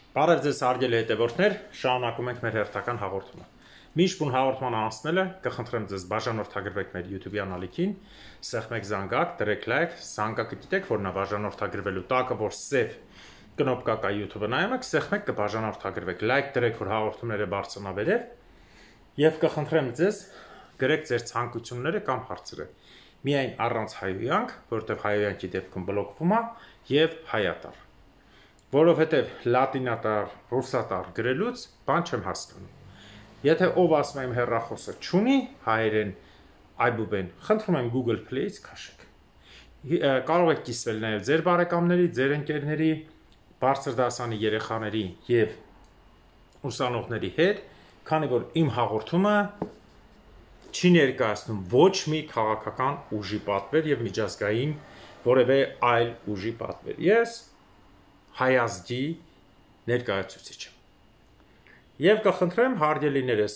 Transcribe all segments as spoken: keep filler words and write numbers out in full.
Բարև ձեզ հարգելի հետևորդներ, շարունակում ենք մեր հերթական հաղորդումը։ Միշտ բուն հաղորդման անցնելը կխնդրեմ ձեզ բաժանորդագրվեք մեր YouTube-ի ալիքին, սեղմեք զանգակ, դրեք լայք, զանգակը գիտեք, որ նա բաժանորդագրվելու տակը, որ սև կնոպկա կա YouTube-ը նայում եք, սեղմեք կբաժանորդագրվեք, լայք դրեք, որ հաղորդումները բարձրանա վերև, եւ կխնդրեմ ձեզ գրեք ձեր ցանկությունները կամ հարցերը։ Միայն առանց հայոյանք, որովհետև հայոյանքի դեպքում բլոկվում է եւ հայատար։ Որովհետև լատինատար, ռուսատար գրելուց բան չեմ հասկանում։ Եթե ով ասում եմ հեռախոսը չունի հայերեն այբուբեն, խնդրում եմ Google Play-ից քաշեք։ Կարող եք կիսվել նաև ձեր բարեկամների, ձեր ընկերների, բարձր դասանի երեխաների եւ ուսանողների հետ, քանի որ իմ հաղորդումը չի ներկայացնում ոչ մի քաղաքական ուժի պատվեր եւ միջազգային որևէ այլ ուժի պատվեր։ Ես հայազգի ներկայացուցիչ եմ։ Եվ կխնդրեմ հարգելիներս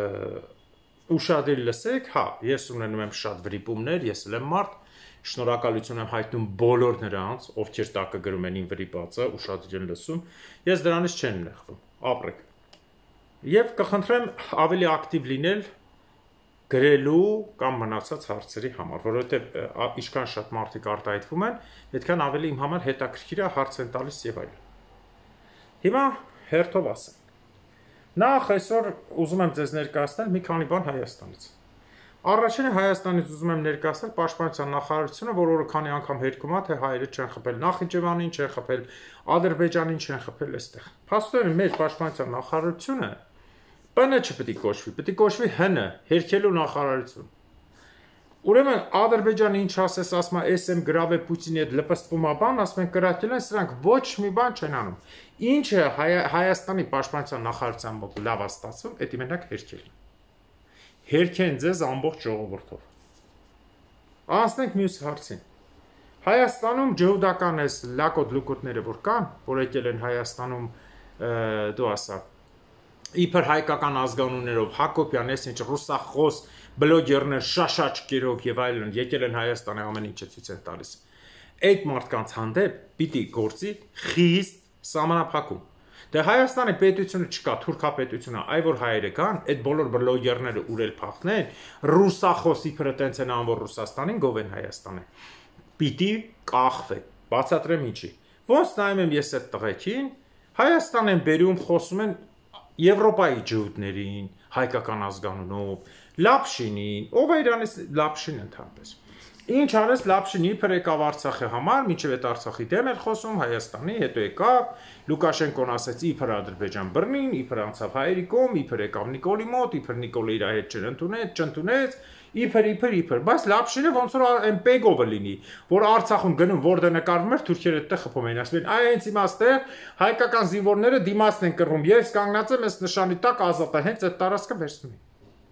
ուշադիր լսեք, հա, ես ունենում եմ շատ վրիպումներ, ես էլ եմ մարդ, շնորհակալություն եմ հայտնում բոլոր նրանց, ովքեր տակը գրում են իմ վրիպածը, ուշադիր են լսում, ես դրանից չեմ նեղվում, ապրեք։ Եվ կխնդրեմ ավելի ակտիվ լինել գրելու կամ մնացած հարցերի համար, որովհետև ինչքան շատ մարդիկ արտահայտվում են, այդքան ավելի իմ համար հետաքրքիր է հարց են տալիս եւ այլն։ Հիմա հերթով ասեմ։ Նախ այսօր ուզում եմ ձեզ ներկայացնել մի քանի բան Հայաստանից։ Առաջինը Հայաստանից ուզում եմ ներկայացնել Պաշտպանության նախարարությունը, որ օրը քանի անգամ հերքում է, թե հայերը չեն խփել Նախիջևանին, չեն խփել Ադրբեջանին, չեն խփել այստեղ։ Փաստորեն մեր Պաշտպանության նախարարությունը Բ Ն չպետք է կոչվի, պետք է կոչվի Հ Ն, հերքելու նախարարություն։ Ուրեմն Ադրբեջանը ինչ ասես, ասում է, «Էս եմ գրավե Պուտինի հետ լպստվում է բան», ասում են կրակել են, սրանք ոչ մի բան չեն անում։ Ինչը Հայաստանի Պաշտպանության նախարարության մոտ լավ է ստացվում, դա մենակ հերքելն է։ Հերքեն ձեզ ամբողջ ժողովրդով։ Անցնենք մյուս հարցին։ Հայաստանում ջհուդական էս լակոտ լուկոտները որ կան, որ եկել են Հայաստանում դու ասա իբր հայկական ազգանուններով Հակոբյան, ես ինչ ռուսախոս բլոգերներ շաշաչկերով եւ այլն եկել են Հայաստանը ամեն ինչը ցույց են տալիս։ Այդ մարդկանց հանդեպ պիտի գործի խիստ սահմանափակում։ Դե Հայաստանի պետությունը չկա, թուրքապետությունը, այ որ հայերը կան, այդ բոլոր բլոգերները ուրել փախնեն, ռուսախոս իբր տենց են անում, որ Ռուսաստանին գովեն Հայաստանը։ Պիտի կախվեն։ Բացատրեմ ինչի։ Ոնց նայում եմ ես այդ տղեկին, Հայաստան են բերում, խոսում են Եվրոպայի ջհուդներին, հայկական ազգանունով, Լապշինին, ով է իրանից Լապշին ընդհանրապես։ Ինչ արես Լապշին իբր եկավ Արցախի համար, մինչև այդ Արցախի դեմ էր խոսում Հայաստանի, հետո եկավ Լուկաշենկոն ասեց իբր Ադրբեջան բռնին, իբր անցավ հայերի կողմ, իբր եկավ Նիկոլի մոտ, իբր Նիկոլը իր հետ չընդունեց, չընդունեց, իբր իբր իբր, բայց Լապշինը ոնց որ այն պեգովը լինի, որ Արցախում գնում, որտեղ նկարվում էր, թուրքերը այդտեղ խփում էին, ասում են, այ հենց հիմա ստեղ հայկական զինվորները դիմացն են կռվում, ես կանգնած եմ այս նշանի տակ ազատ է, հենց այդ տարածքը վերցնում են։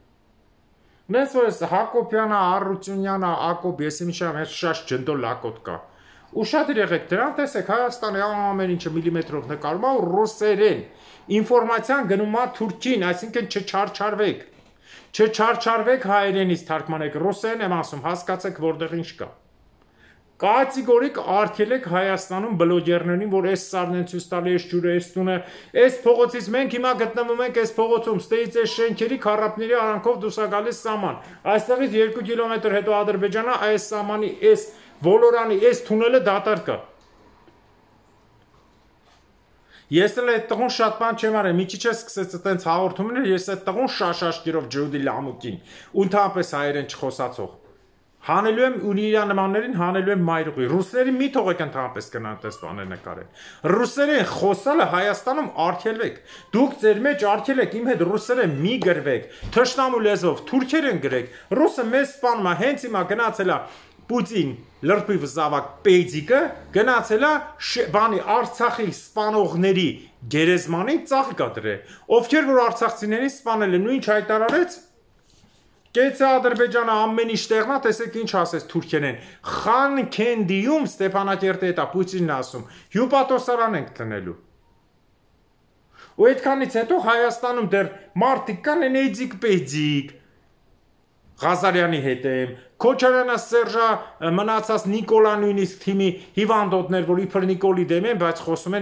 Նենց որ Հակոբյանը, Արությունյանը, Ակոբ, ես իմիջիայինը հենց շաշ ջնդո լակոտ կա։ Ուշադիր եղեք դրան, տեսեք Հայաստանի ամեն ինչը միլիմետրով նկարում է ու ռուսերեն։ Ինֆորմացիան գնում է Թուրքին, այսինքն չչարչարվեք։ Չչարչարվեք հայերենից թարգմանեք, ռուսերեն եմ ասում, հասկացեք որտեղ ինչ կա։ Կատեգորիկ արգելեք Հայաստանում բլոգերներին, որ այս սարն են ցույց տալի, այս ջուրը, այս տունը, այս փողոցից մենք հիմա գտնվում ենք այս փողոցում, ստեից այս շենքերի քառապների արանքով դուրս է գալիս սահման։ Այստեղից երկու կիլոմետր հետո Ադրբեջանը այս սահմանի, այս ոլորանի, այս թունելը դատարկ է։ Ես էլ այդ տղուն շատ բան չեմ արել, մի քիչ է սկսեց այտենց հաղորդումներ, ես այդ տղուն շաշաշկերով ջհուդի լամուկին, ու ընդհանրապես հայերեն չխոսացող։ Հանելու եմ ու իր նմաններին հանելու եմ մայրուղի։ Ռուսերին մի թողեք ընդհանրապես գնան այդպես բաներ նկարեն։ Ռուսերեն խոսալը Հայաստանում արգելվեք։ Դուք ձեր մեջ արգելեք, իմ հետ ռուսերեն մի գրվեք, թշնամու լեզվով թուրքերեն գրեք։ Ռուսը մեզ սպանում է, հենց հիմա գնացել է Պուտին լրբի վզավակ պեյձիկը, գնացել է բանի Արցախի սպանողների գերեզմանին ծաղիկ է դրել։ Ովքեր որ արցախցիներին սպանել են ու ինչ հայտարարեց։ Կեցը Ադրբեջանը ամեն ինչ տեղնա, տեսեք ինչ ասեց թուրքերեն։ Խանքենդիում Ստեփանակերտի հետ է Պուտինն ասում, հյուպատոսարան ենք տնելու։ Ու այդքանից հետո Հայաստանում դեռ մարդիկ կան են էյձիկ պեյձիկ, Ղազարյանի հետ եմ, Քոչարյանը Սերժա մնացած Նիկոլա նույնիսկ թիմի հիվանդոտներ, որ իբր Նիկոլի դեմ են, բայց խոսում են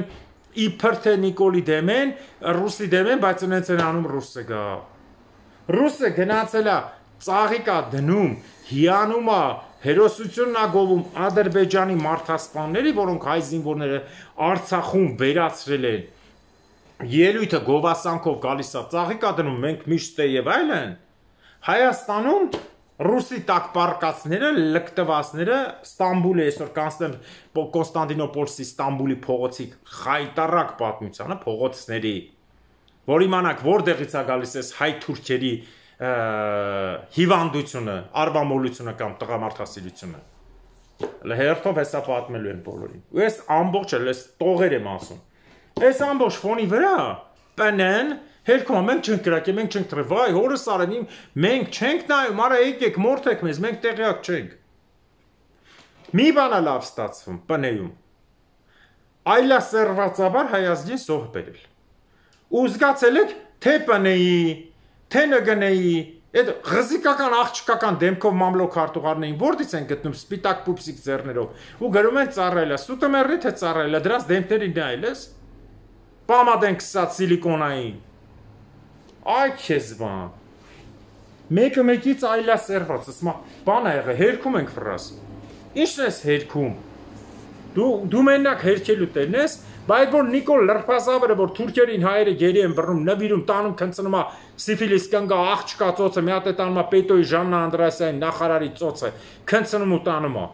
իբր թե Նիկոլի դեմ են, ռուսի դեմ են, բայց ունենց են անում ռուսը գա։ Ռուսը գնացել է ծաղիկ է դնում, հիանում է, հերոսությունն է գովում Ադրբեջանի մարդասպանների, որոնք հայ զինվորները Արցախում վերացրել են։ Ելույթը գովասանքով գալիս է, ծաղիկ է դնում, մենք միշտ է եւ այլն։ Հայաստանում ռուսի տակ պարկածները, լկտվածները Ստամբուլի այսօր Կոնստանտինոպոլսի Ստամբուլի փողոցի խայտարակ պատմությանը փողոցների, որ իմանաք որտեղից է գալիս այս հայ-թուրքերի հիվանդությունը, արվամոլությունը կամ տղամարդասիրությունը։ Հերթով հեսա պատմելու են բոլորին։ Ու ես ամբողջ էլ ես տողեր եմ ասում։ Այս ամբողջ ֆոնի վրա պնեն հերքում մենք չենք գրակել, մենք չենք թրել, վայ հորս արեն, մենք չենք նայում, արա եկեք մորթեք մեզ, մենք տեղյակ չենք։ Մի բան է լավ ստացվում, պնեյում։ Այլասերվածաբար Հայազգին սող բերել։ Ու զգացել եք, թե պնեի, թե նգնեի, այդ ղզիկական աղջկական դեմքով մամլոք հարտուղարներին որտից են գտնում սպիտակ պուպսիկ ձեռներով ու գրում են ծառայելա, սուտը մեռնի թե ծառայելա, դրանց դեմքներին նայել ես։ Պամադ են քսած սիլիկոնային։ Այ քեզ բան։ Մեկը մեկից այլասերված, ասма բան ա եղել, հերքում ենք ֆրաս։ Ինչն ես հերքում։ Դու դու մենակ հերքելու տերն ես, բայց որ Նիկոլ Լրփազավրը, որ թուրքերին հայերը գերի են բռնում, նվիրում, տանում, քնցնում է սիֆիլիս կնգա աղջկա ծոցը, մի հատ է տանում է Պետոյի Ժաննա Անդրեասյանի նախարարի ծոցը, քնցնում ու տանում է։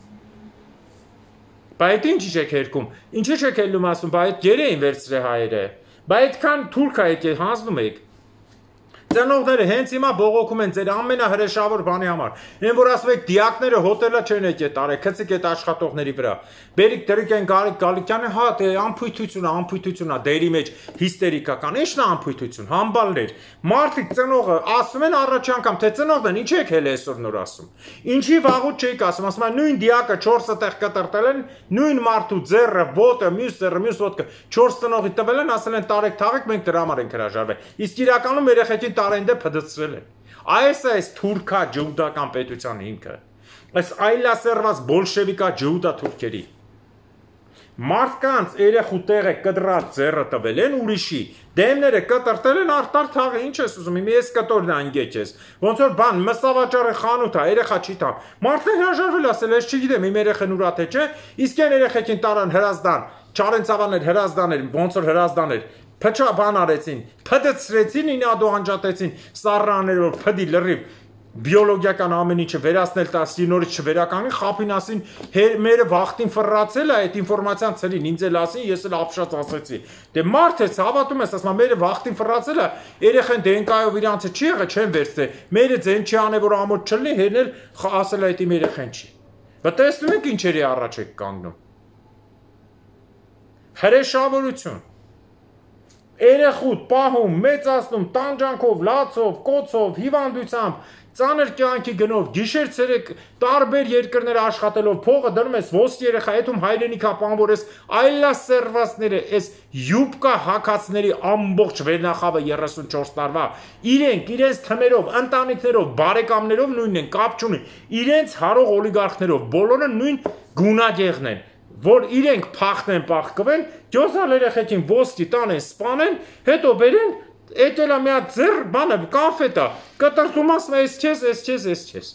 Բայց ինչ եք հերքում, ինչի չեք ելնում ասում, բայց գերի էին վերցրել հայերը, բայց այդքան թուրք է եկել, հանձնում եք։ Ծնողները հենց հիմա բողոքում են ձեր ամենահրեշավոր բանի համար։ Են որ ասում եք դիակները հոտելը չեն եկել տարե, քցիկ այդ աշխատողների վրա։ Բերիկ դրիկ են Գարիկ Գալիկյանը, հա, դե անփույթություն է, անփույթություն է, դերի մեջ հիստերիկական։ Ի՞նչն է անփույթություն, համբալներ։ Մարդիկ ծնողը ասում են առաջի անգամ, թե ծնողն ինչ եք հել այսօր նոր ասում։ Ինչի վաղուց չեք ասում, ասում են նույն դիակը չորսը տեղ կտրտել են, նույն մարդու ձեռը, ոտը, մյուս ձեռը, մյուս ոտքը չորս ծնողի տվել են, ասել են տարեք թաղեք, մենք դրա համար ենք հրաժարվել։ Իսկ իրականում երեխեքին տարենդե փդցրել են։ Այս է այս թուրքա ջուդական պետության հիմքը։ Այս այլասերված բոլշևիկա ջուդա թուրքերի։ Մարդկանց երեխու տեղը կդրած ձեռը տվել են ուրիշի, դեմները կտրտել են արտար թաղը, ինչ ես ուզում, իմի ես կտորն անգեջ ես, ոնց որ բան, մսավաճարը խանութ է, երեխա չի տամ, մարդն հրաժարվել ասել, ես չգիտեմ, իմ երեխեն ուրա թե չէ, իսկ են երեխեքին տարան հրազդան, Չարենցավաններ, հրազդաներ, ոնց որ հրազդաներ, փչա բան արեցին, փդցրեցին, ինադո անջատեցին, սառաներով փդի լրիվ բիոլոգիական ամեն ինչը վերացնել տասի նորից չվերականգնի, խափին ասին, մերը վախտին ֆռացել է այդ ինֆորմացիան ցելին, ինձ էլ ասին, ես էլ ապշած ասեցի։ Դե մարդ ես հավատում ես, ասում մերը վախտին ֆռացել է, երեխեն դենկայով իրանցը չի եղել, չեն վերցրել։ Մերը ձեն չի անել, որ ամոթ չլինի, հերնել ասել այդ իմ երեխեն չի։ Բայց տեսնում եք ինչերի առաջ եք կանգնում։ Հրեշավորություն։ Երեխուդ պահում, մեծացնում, տանջանքով, լացով, կոծով, հիվանդությամբ, ծանր կյանքի գնով, գիշեր ցերեկ տարբեր երկրներ աշխատելով, փողը դնում ես ոսկի երեխա, այդում հայրենիքա պանվոր ես, այլասերվածները, այս յուբկա հակացների ամբողջ վերնախավը երեսունչորս տարվա, իրենք, իրենց թմերով, ընտանիքներով, բարեկամներով նույնն են, կապ չունի, իրենց հարող օլիգարխներով, բոլորը նույն գունագեղն են, որ իրենք փախնեն, պախկվեն, յոսալ երեխեքին ոսկի տանեն, սպանեն, հետո բերեն, էտելա մի հատ ձեռ, բանը, կանֆետա, կտրտում ասում ես չես, ես չես, ես չես։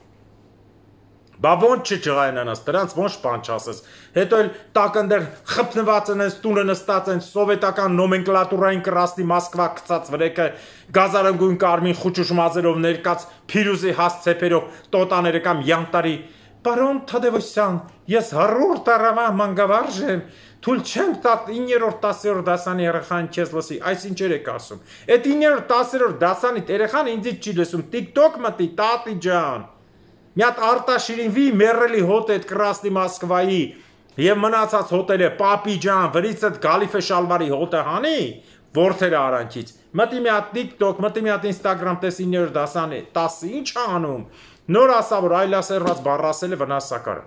Բա ոնց չջղային անաս, դրանց ոնց բան չասես, հետո էլ տակնդեր խփնված են, տունը նստած են, սովետական նոմենկլատուրային կրաստի Մոսկվա գծած վրեկը, գազարանգույն կարմին խուճուշ մազերով ներկած, փիրուզի հաստ ցեպերով, տոտաները կամ յանտարի Պարոն Թադևոսյան, ես հառորդ տարավա մանգավարժ եմ, թույլ չեմ տա իններորդ տասերորդ դասանի երեխան քեզ լսի, այս ինչեր եք ասում։ Այդ իններորդ տասերորդ դասանի երեխան ինձից չի լսում, TikTok մտի, տատի ջան։ Մի հատ Արտաշիրինվի մեռելի հոտ այդ կրաստի Մոսկվայի եւ մնացած հոտելը պապի ջան, վրիցդ գալիֆե շալվարի հոտը հանի, ворթերը արանքից։ Մտի մի հատ TikTok, մտի մի հատ Instagram տես իններորդ դասանի, տասը ինչ անում։ Նոր ասա, որ այլասերված բառ ասել է վնասակար։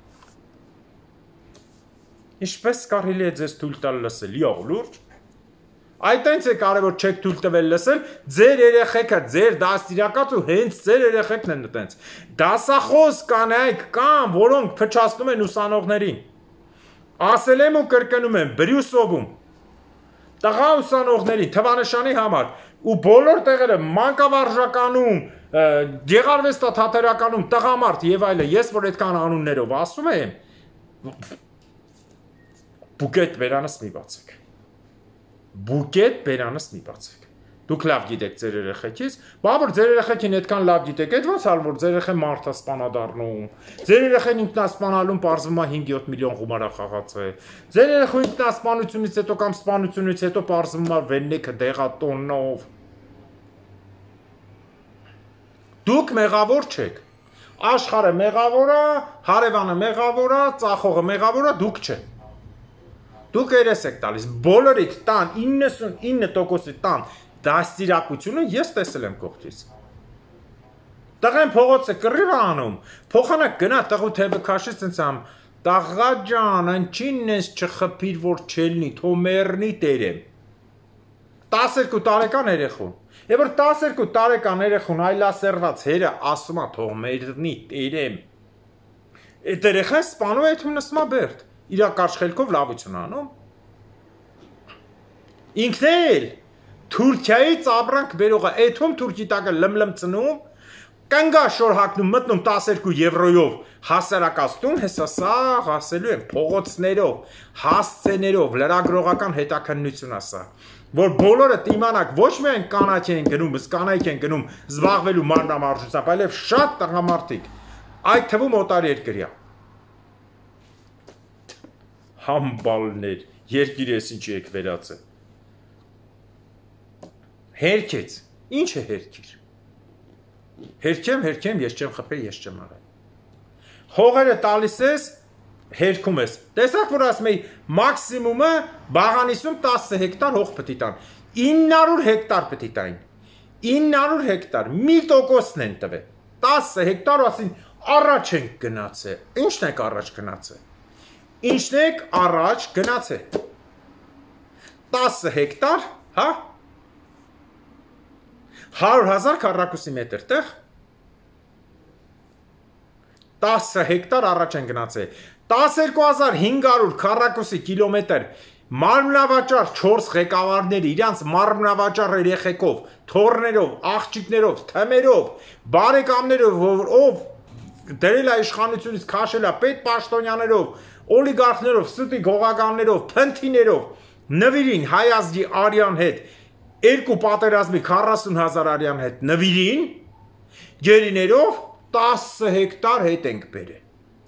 Ինչպես կարելի է ձեզ թույլ տալ լսել, յող լուրջ։ Այդ այնց է կարևոր չեք թույլ տվել լսել, ձեր երեխեքը, ձեր դաստիարակած ու հենց ձեր երեխեքն են այդպես։ Դասախոս կանայք կան, որոնք փչացնում են ուսանողներին։ ասել եմ ու կրկնում եմ Բրյուսովում տղա ուսանողների թվանշանի համար ու բոլոր տեղերը մանկավարժականում, գեղարվեստաթատերականում տղամարդ եւ այլը, ես որ այդքան անուններով ասում եմ, բուկետ բերանս մի բացեք։ Բուկետ բերանս մի բացեք։ Դուք լավ գիտեք ձեր երեխեքից, բա որ ձեր երեխեքին այդքան լավ գիտեք, այդ ոնց ալ որ ձեր երեխեն մարդասպանա դառնում։ Ձեր երեխեն ինքնասպանալուն պարզվում է հինգ-յոթ միլիոն գումար խաղաց է։ Ձեր երեխու ինքնասպանությունից հետո կամ սպանությունից հետո պարզվում է վեննեքը դեղատոնով։ Դուք մեղավոր չեք։ Աշխարհը մեղավոր է, հարևանը մեղավոր է, ծախողը մեղավոր է, դուք չեք։ Դուք երես եք տալիս, բոլորիդ տան իննսունինը տոկոսի տան դաստիարակությունը ես տեսել եմ կողքից։ Տղեն փողոցը կռիվ անում, փոխանակ գնա տղու թևը քաշի ցենց ամ, տաղա ջան, անչին ես չխփիր որ չելնի, թո մեռնի տերեմ։ տասներկու տարեկան երեխուն։ Եվ որ տասներկու տարեկան երեխուն այլասերված հերը ասում է թող մեռնի տերեմ։ Այդ երեխան սպանում է ում նստում է բերդ։ Իրա կարճ խելքով լավություն անում։ Ինքն էլ Թուրքիայից ապրանք բերողը, այդում Թուրքի տակը լմլմ ծնում, կնգա շոր հակնում, մտնում տասներկու եվրոյով հասարակացություն, հեսա սաղ ասելու են փողոցներով, հասցեներով, լրագրողական հետաքննություն ասա, որ բոլորը իմանաք ոչ միայն կանայք են գնում, կանայք են գնում զբաղվելու մանրամարժությամբ, այլև շատ տղամարդիկ, այդ թվում օտարերկրյա։ Համբալներ, երկիր ես ինչի եք վերածը։ Հերքեց, ինչ է հերքիր։ Հերքեմ, հերքեմ, ես չեմ խփել, ես չեմ արել։ Հողերը տալիս ես, հերքում ես։ Տեսակ, որ ասում էի, մաքսիմումը բաղանիսում տասը հեկտար հող պտի տան։ ինը հարյուր հեկտար պտի տային։ ինը հարյուր հեկտար, մի տոկոսն են տվել։ տասը հեկտար ասին, առաջ ենք գնացել։ Ինչն եք առաջ գնացել։ Ինչն եք առաջ գնացել։ տասը հեկտար, հա։ հարյուր հազար քառակուսի մետր տեղ։ տասը հեկտար առաջ են գնացել։ տասներկու հազար հինգ հարյուր քառակուսի կիլոմետր մարմնավաճառ չորս ղեկավարների իրանց մարմնավաճառ երեխեքով, թոռներով, աղջիկներով, թմերով, բարեկամներով, ով դրել է իշխանությունից քաշել է պետ պաշտոնյաներով, օլիգարխներով, ստի գողականներով, փնթիներով, նվիրին հայ ազգի արյան հետ, երկու պատերազմի քառասուն հազար արյան հետ նվիրին, գերիներով տասը հեկտար հետ ենք բերել։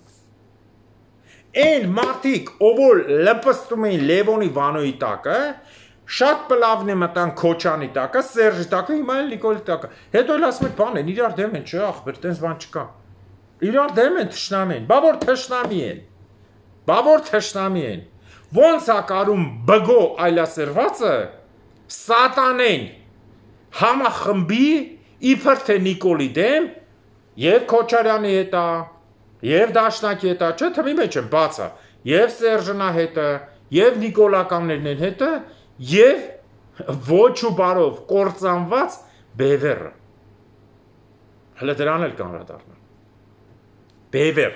Այն մարդիկ, ով որ լպստում էին Լևոնի Վանոյի տակը, շատ պլավն է մտան Քոչանի տակը, Սերժի տակը, հիմա էլ Նիկոլի տակը։ Հետո էլ ասում են, բան են, իրար դեմ են, չէ, ախպեր, տենց բան չկա։ Իրար դեմ են, թշնամի են, բա որ թշնամի են։ Բա որ թշնամի են։ Ոնց է կարում բգո այլասերվածը սատանեն համախմբի իբր թե Նիկոլի դեմ եւ Քոչարյանի հետա եւ Դաշնակի հետա, չէ, թմի մեջ են բացա, եւ Սերժնա հետը, եւ Նիկոլականներն հետը, եւ ոչ ու բարով կործանված Բևերը։ Հələ դրան էլ կանրադառնա։ Բևեր։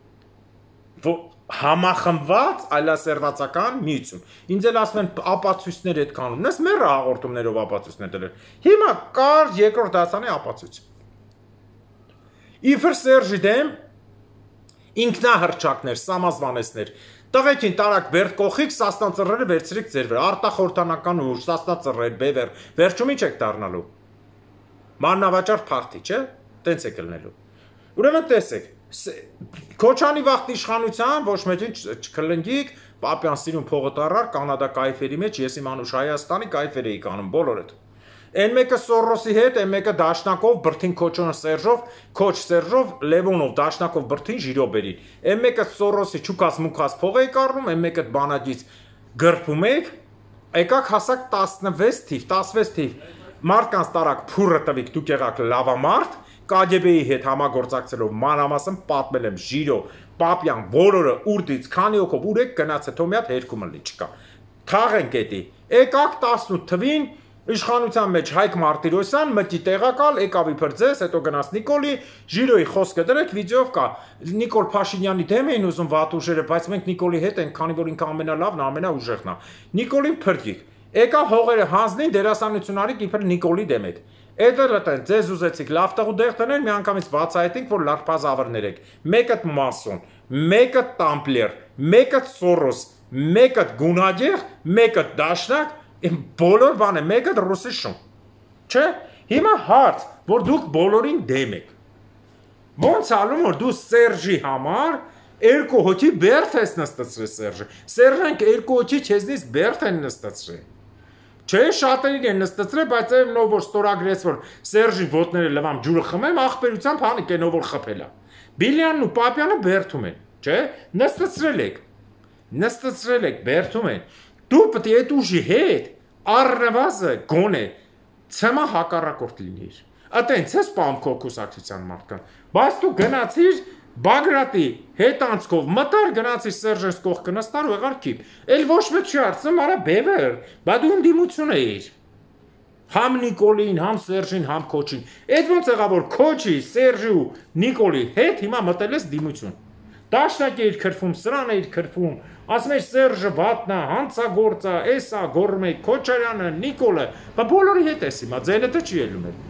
Համախմբված այլասերվածական միություն։ Ինձ էլ ասում են ապացույցներ հետ կանում։ Նես մերը հաղորդումներով ապացույցներ դրել։ Հիմա կար երկրորդ դասանի ապացույց։ Իբր Սերժի դեմ ինքնահռչակներ, սամազվանեսներ։ Տղեկին տարակ բերդ կողիկ, Սասնա ծռերը վերցրիք ձեր վրա, արտախորհրդանական ուժ, Սասնա ծռեր, Բևեր, վերջում ինչ եք դառնալու։ Մանրավաճառ փախտի, չէ՞։ Տենց եք ելնելու։ Ուրեմն տեսեք, Քոչանի վաղտ իշխանության ոչ մեկին չքլնգիկ, Պապյան սիրուն փողը տարար կանադա կայֆերի մեջ, ես իմ անուշ Հայաստանի կայֆեր էի կանում բոլորդ։ Այն մեկը Սորոսի հետ, այն մեկը Դաշնակով, Բրթին Քոչոնը Սերժով, Քոչ Սերժով, Լևոնով, Դաշնակով, Բրթին Ժիրոբերի։ Այն մեկը Սորոսի չուկաս մուկաս փող էի կառնում, այն մեկը բանագից գրփում եք, եկաք հասակ տասնվեց թիվ, տասնվեց թիվ։ Մարդկանց տարակ փուրը տվիք, դուք եղաք լավամարդ, Կա Գ B-ի հետ համագործակցելով մանրամասն պատմել եմ Ժիրո, Պապյան, որորը, Ուրդից, քանի օքով, ուր եք գնացել, թո մի հատ հերքում լինի չկա։ Թաղենք էդի։ Եկաք տասնութ թվին Իշխանության մեջ Հայկ Մարտիրոսյան մտի տեղակալ, եկավ իբր ձեզ, հետո գնաց Նիկոլի, Ժիրոյի խոսքը դրեք, վիդեով կա։ Նիկոլ Փաշինյանի դեմ էին ուզում վատ ուժերը, բայց մենք Նիկոլի հետ ենք, քանի որ ինքը ամենալավն, ամենաուժեղն է։ Նիկոլին փրկիկ։ Եկավ հողերը հանձնին դերասանություն արիք իբր Նիկոլի դեմ հետ։ Էդերտեն ձեզ ուզեցիք լավ տեղ ու դեղ տնեն, միանգամից բացահայտենք, որ լարփազավրներ եք։ Մեկը մասոն, մեկը տամպլեր, մեկը Սորոս, մեկը գունագեղ, մեկը դաշնակ, բոլոր բանը, մեկը ռուսի շուն։ Չէ, հիմա հարց, որ դուք բոլորին դեմ եք։ Ոնց ալում, որ դու Սերժի համար երկու հոգի բերդ ես նստացրել Սերժը։ Սերժանք երկու հոգի չեզնից բերդ են նստացրել։ Չէ, շատերին են նստացրել, բայց այն նով որ ստորագրեց, որ Սերժի ոտները լվամ ջուրը խմեմ, աղբերությամբ հանիք է նով որ խփել է։ Բիլյանն ու Պապյանը բերդում են, չէ, նստացրել եք։ Նստացրել եք, բերդում են։ Դու պետք է այդ ուժի հետ առնվազը գոնե ցեմա հակառակորդ լինիր։ Ատենց է սպամ քո կուսակցության մարդկան։ Բայց դու գնացիր Բագրատի հետ անցքով մտար գնացիր Սերժես կողքը նստար ու եղար քիփ։ Էլ ոչ մեկ չի արծում արա բևեր, բա դու ընդդիմություն էիր։ Համ Նիկոլին, համ Սերժին, համ Քոչին։ Այդ ոնց եղավ որ Քոչի, Սերժի ու Նիկոլի հետ հիմա մտել ես դիմություն։ Դաշնակը իր քրֆում, սրան է իր քրֆում, ասում էր Սերժը վատնա, հանցագործա, էսա գոռում է Քոչարյանը, Նիկոլը, բա բոլորի հետ ես հիմա, ձենը թե չի ելում էր։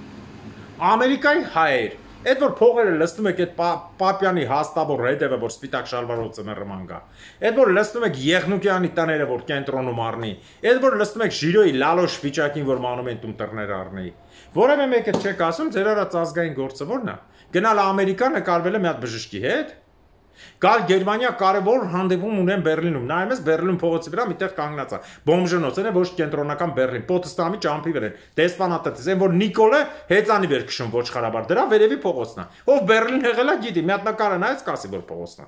Ամերիկայի հայեր, այդ որ փողերը լստում եք այդ Պապյանի հաստավոր հետևը, որ սպիտակ շալվարով ծմերը մանգա, այդ որ լստում եք Եղնուկյանի տները, որ կենտրոնում առնի, այդ որ լստում եք Ժիրոյի լալոշ վիճակին, որ մանումենտում տռներ առնի, որևէ մեկը չեք ասում, ձեր արած ազգային գործը որն է։ Գնալ Ամերիկա նկարվել է մի հատ բժշկի հետ, գալ Գերմանիա կարևոր հանդիպում ունեն Բերլինում, նայում ես Բերլին փողոցի վրա միտեղ կանգնած է, բոմժնոցն է, ոչ կենտրոնական Բերլին, Պոտսդամի ճամփի վրա, դեսպանատից, այն որ Նիկոլը հեծանի վեր քշում ոչխարաբար, դրա վերևի փողոցն է, ով Բերլին եղել է գիտի, մի հատ նկարը նայեց կասի որ փողոցն է,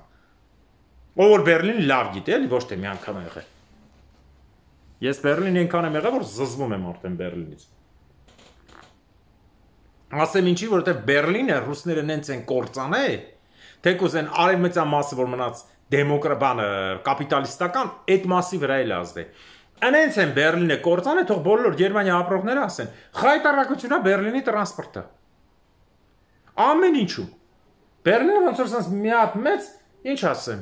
ով որ Բերլին լավ գիտի, էլի ոչ թե մի անգամ եղել։ Ես Բերլին այնքան եմ եղել, որ զզվում եմ արդեն Բերլինից։ Ասեմ ինչի, որովհետև Բերլինը ռուսները նենց են կործանել, թեկուզ են արևմտյան մասը, որ մնաց դեմոկրատանը, կապիտալիստական, այդ մասի վրա էլ ազդել։ Անենց են Բերլինը կործանը, թող բոլոր Գերմանիա ապրողները ասեն, խայտարակությունա Բերլինի տրանսպորտը։ Ամեն ինչու։ Բերլինը ոնց որ ասած մի հատ մեծ, ինչ ասեմ։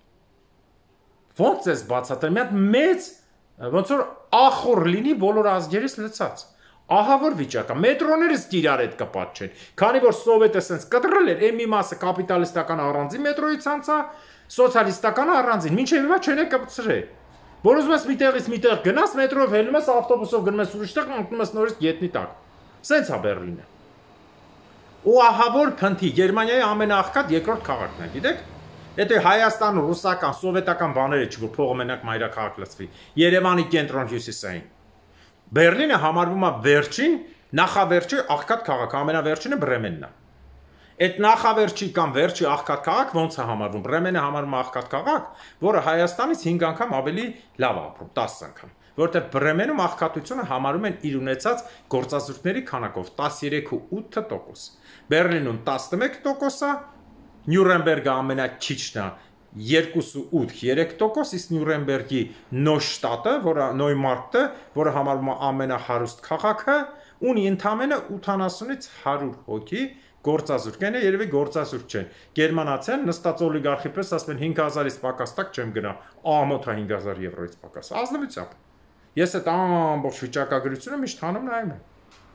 Ոնց ես բացատրել, մի հատ մեծ, ոնց որ ախոր լինի բոլոր ազգերից լցած։ Ահա որ վիճակը, մետրոներս իրար հետ կպատ չեն, քանի որ սովետը սենց կտրել էր, այն մի մասը կապիտալիստական առանձին մետրոյից անցա, սոցիալիստական առանձին, մինչև հիմա չեն է կպցրել։ Որ ուզում ես միտեղից միտեղ գնաս, մետրով հելնում ես, ավտոբուսով գնում ես ուրիշ տեղ, մտնում ես նորից գետնի տակ։ Սենց է Բերլինը։ Ու ահա որ փնթի Գերմանիայի ամենաաղքատ երկրորդ քաղաքն է, գիտեք։ Եթե Հայաստանը ռուսական, սովետական բաները չի, որ փողը մենակ մայրաքաղաք լցվի, Երևանի կենտրոն հյուսիսային։ Բերլինը համարվում է վերջին, նախավերջի աղքատ քաղաք, ամենավերջինը Բրեմենն է։ Այդ նախավերջի կամ վերջի աղքատ քաղաք ոնց է համարվում։ Բրեմենը համարվում է աղքատ քաղաք, որը Հայաստանից հինգ անգամ ավելի լավ ապրում, տասը անգամ, որտեղ Բրեմենում աղքատությունը համարում են իր ունեցած գործազուրկների քանակով տասներեք ու ութ տոկոս։ Բերլինում տասնմեկ տոկոս է, Նյուրնբերգը ամենաքիչն է երկուսուութ երեք տոկոս, իսկ Նյուրնբերգի Նոյշտատը, որը Նոյմարկտը, որը համարվում է ամենահարուստ քաղաքը, ունի ընդամենը ութանասունից հարյուր հոգի գործազուրկ, այն է երևի գործազուրկ չեն։ Գերմանացիան նստած օլիգարխի պես ասում են հինգ հազարից պակաս տակ չեմ գնա, ամոթա հինգ հազար եվրոից պակաս։ Ազնվությամբ։ Ես այդ ամբողջ վիճակագրությունը միշտ հանում նայում եմ։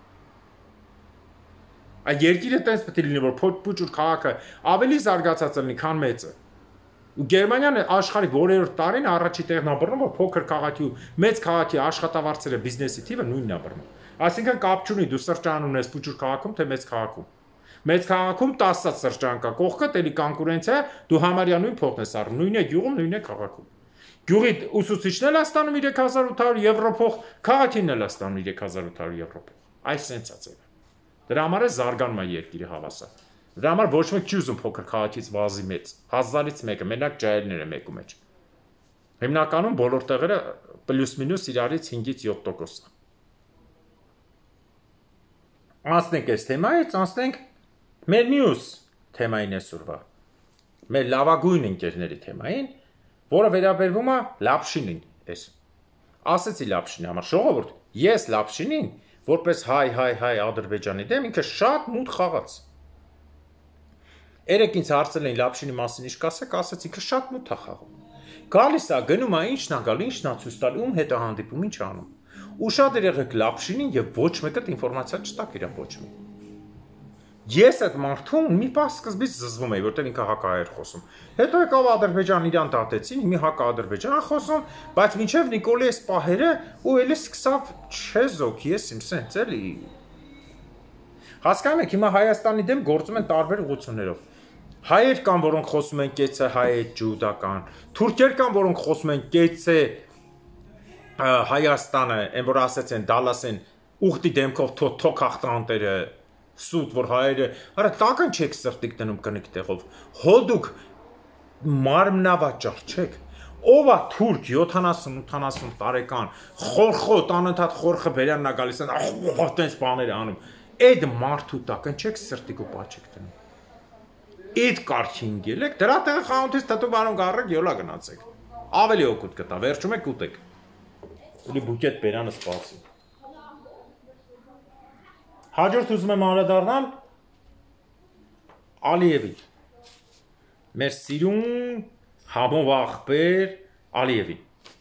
Այդ երկիրը տենց պետք է լինի, որ փոքր քաղաքը ավելի զարգացած լինի, քան մեծը։ Ու Գերմանիան աշխարհի որերորդ տարին առաջի տեղն է բռնում, որ փոքր քաղաքի ու մեծ քաղաքի աշխատավարձերը բիզնեսի թիվը նույնն է բռնում։ Այսինքն կապ չունի դու սրճարան ունես փոքր քաղաքում թե մեծ քաղաքում։ Մեծ քաղաքում տասը սրճարան կա, կողքը տելի կոնկուրենցիա, դու համարյա նույն փոխն ես առնում, նույն է գյուղում, նույն է քաղաքում։ Գյուղի ուսուցիչն էլ է ստանում երեք հազար ութ հարյուր եվրո փող, քաղաքին էլ է ստանում երեք հազար ութ հարյուր եվրո փող։ Այս սենց է ձևը։ Դրա համար է զարգանում է երկիրը հավասար։ Դրա համար ոչ մեկ չի ուզում փոքր քաղաքից վազի մեծ, հազարից մեկը, մենակ ջահելները մեկու մեջ։ Հիմնականում բոլոր տեղերը պլյուս մինուս իրարից հինգից յոթ տոկոս է։ Անցնենք այս թեմայից, անցնենք մեր մյուս թեմային այսօրվա։ Մեր լավագույն ընկերների թեմային, որը վերաբերվում է Լապշինին, էս։ Ասեցի Լապշինի համար, ժողովուրդ, Ես Լապշինին, որպես հայ, հայ, հայ Ադրբեջանի դեմ, ինքը շատ մութ խաղաց։ Երեք ինձ հարցել էին Լապշինի մասին ինչ կասեք, ասաց ինքը շատ մութ է խաղում։ Գալիս է, գնում է, ինչն է գալ, ինչն է ցույց տալ, ում հետ է հանդիպում, ինչ անում։ Ու շատ եղեք Լապշինին եւ ոչ մեկը ինֆորմացիա չտաք իրան ոչ մի։ Ես այդ մարդուն մի պահ սկզբից զզվում էի, որտեղ ինքը հակահայեր խոսում։ Հետո եկավ Ադրբեջան իրան դատեցին, հիմա հակա-ադրբեջան խոսում, բայց մինչև Նիկոլի այս պահերը ու էլի սկսավ չեզոք, ես իմ սենց էլի։ Հասկանում եք, հիմա Հայաստանի դեմ գործում են տարբեր ուղղություններով։ Հայեր կան, որոնք խոսում են կեցե հայ ջուդական, թուրքեր կան, որոնք խոսում են կեցե Հայաստանը, այն որ ասեցեն Դալասեն ուխտի դեմքով թոք հաղթանտերը սուտ, որ հայերը, արա տական չեք սրտիկ դնում կնիկ տեղով, հոդուք մարմնավաճառ չեք, ով է թուրք յոթանասուն-ութանասուն տարեկան, խորխոտ, անընդհատ խորխը բերյանն է գալիս են, տենց բաներ անում, այդ մարդու տական չեք սրտիկ ու պաչեք դնում, այդ կարգին գելեք, դրա տեղը խանութից տտու բարոն գարեք, յոլա գնացեք, ավելի օգուտ կտա, վերջում եք ուտեք, ուլի բուկետ բերանը սպացի։ Հաջորդ ուզում եմ անդրադառնալ Ալիևին, մեր սիրուն համով աղբեր Ալիևին։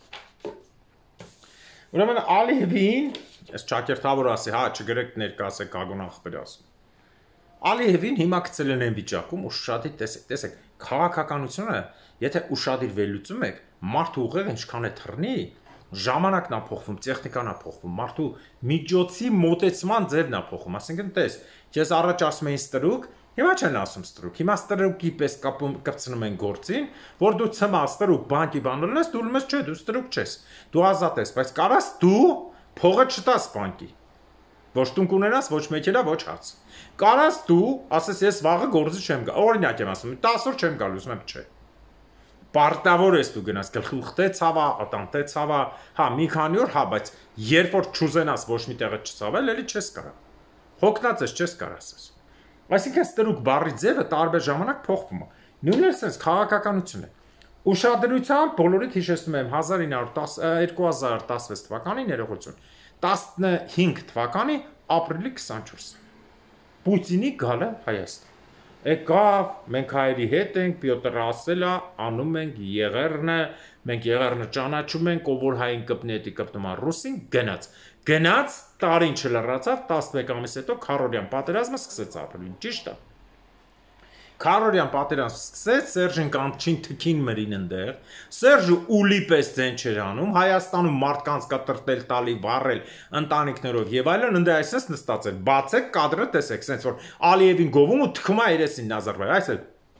Ուրեմն Ալիևին, ես ճակերտավոր ասի, հա, չգրեք ներկասեք ագոն աղբեր ասում։ Ալիևին հիմա գցել են այն վիճակում, ուշադիր տեսեք, տեսեք, քաղաքականությունը, եթե ուշադիր վերլուծում եք, մարդու ուղեղը ինչքան է թռնի, ժամանակն է փոխվում, տեխնիկան է փոխվում, մարդու միջոցի մոտեցման ձևն է փոխվում, ասենքն տես, ես առաջ ասում էին ստրուկ, հիմա չեն ասում ստրուկ, հիմա ստրուկի պես կպցնում են գործին, որ դու ցմա ստրուկ բանկի բանալն ես, դու լմես չէ, դու ստրուկ չես, դու ազատ ես, բայց կարաս դու փողը չտաս բանկի, ոչ տունք ունենաս, ոչ մեքենա, ոչ հաց, կարաս դու ասես ես վաղը գործի չեմ գա, օրինակ եմ ասում, տասը օր չեմ գալու, ասում եմ չէ։ Պարտավոր ես դու գնաս, գլխուղտե ցավա, ատանտե ցավա, հա, մի քանի օր, հա, բայց երբ որ չուզենաս ոչ մի տեղը չցավել, էլի չես կարա։ Հոգնած ես, չես կարա ասես։ Այսինքն ստրուկ բառի ձևը տարբեր ժամանակ փոխվում է։ Նույնն էլ sense քաղաքականություն է։ Ուշադրությամբ բոլորիդ հիշեցնում եմ հազար ինը հարյուր տասը երկու հազար տասնվեց թվականի ներողություն։ տասնհինգ թվականի ապրիլի քսանչորսը։ Պուտինի գալը Հայաստան։ Եկավ, մենք հայերի հետ ենք, Պյոտր ասել է, անում ենք Եղեռնը, մենք Եղեռնը ճանաչում ենք, ով որ հային կպնի, էդի կպնում է ռուսին, գնաց։ Գնաց, տարին չլռացավ, տասնմեկ ամիս հետո Քարորյան պատերազմը սկսեց ապրիլին, ճիշտ է։ Քարորյան պատերազմը սկսեց, Սերժին կանչին թքին մրին ընդեղ, Սերժը ուլի պես ձեն չէր անում, Հայաստանում մարդկանց կտրտել տալի, վառել ընտանիքներով եւ այլն, ընդե այսպես նստած էր, բացեք կադրը տեսեք, sense որ Ալիևին գովում ու թքում է երեսին Նազարբայև, այս է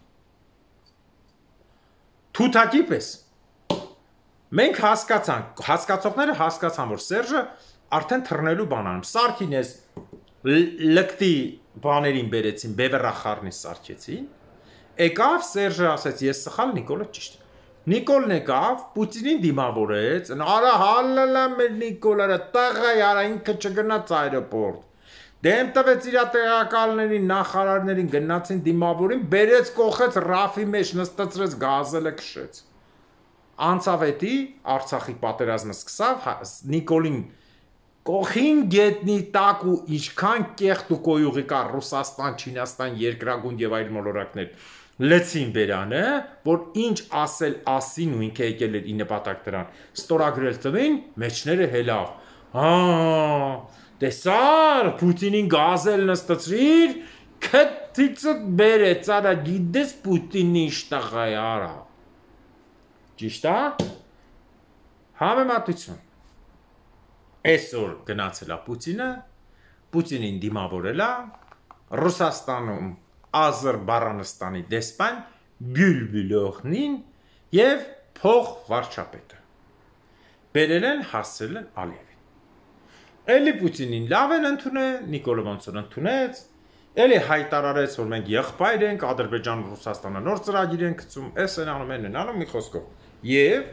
թութակի պես։ Մենք հասկացանք, հասկացողները հասկացան, որ Սերժը արդեն թռնելու բան անում, Սարքին էս լկտի բաներին բերեցին, բևեռախառնի սարքեցին, եկավ Սերժը ասեց, ես սխալ, Նիկոլը ճիշտ։ Նիկոլն եկավ, Պուտինին դիմավորեց, արա հալլալա մեր Նիկոլը, տղայ, արա ինքը չգնաց այրոպորտ։ Դեմ տվեց իր տեղակալներին, նախարարներին գնացին դիմավորին, բերեց կողեց ռաֆի մեջ, նստացրեց գազելը քշեց։ Անցավ էդի, Արցախի պատերազմը սկսավ, Նիկոլին կողին գետնի տակ ու ինչքան կեղտ ու կոյուղի կար Ռուսաստան, Չինաստան, երկրագունդ եւ այլ մոլորակներ լեցին բերանը, որ ինչ ասել ասին ու ինքը եկել էր ի նպատակ դրան, ստորագրել տվին, մեջները հելավ։ Հա, տեսար, Պուտինին գազել նստացրիր, քթիցը բերեց, արա գիտես Պուտինի իշտաղայ արա։ Ճիշտ է։ Համեմատություն։ Այսօր գնացել է Պուտինը, Պուտինին դիմավորել է, Ռուսաստանում Ադրբեջանստանի դեսպան Գյուլբուլոխնին եւ փող վարչապետը։ Բերել են հասել են Ալիևին։ Էլի Պուտինին լավ են ընդունել, Նիկոլը ոնց որ ընդունեց, էլի հայտարարեց, որ մենք եղբայր ենք, Ադրբեջան Ռուսաստանը նոր ծրագիր են գծում, էս են անում, են անում մի խոսքով։ Եվ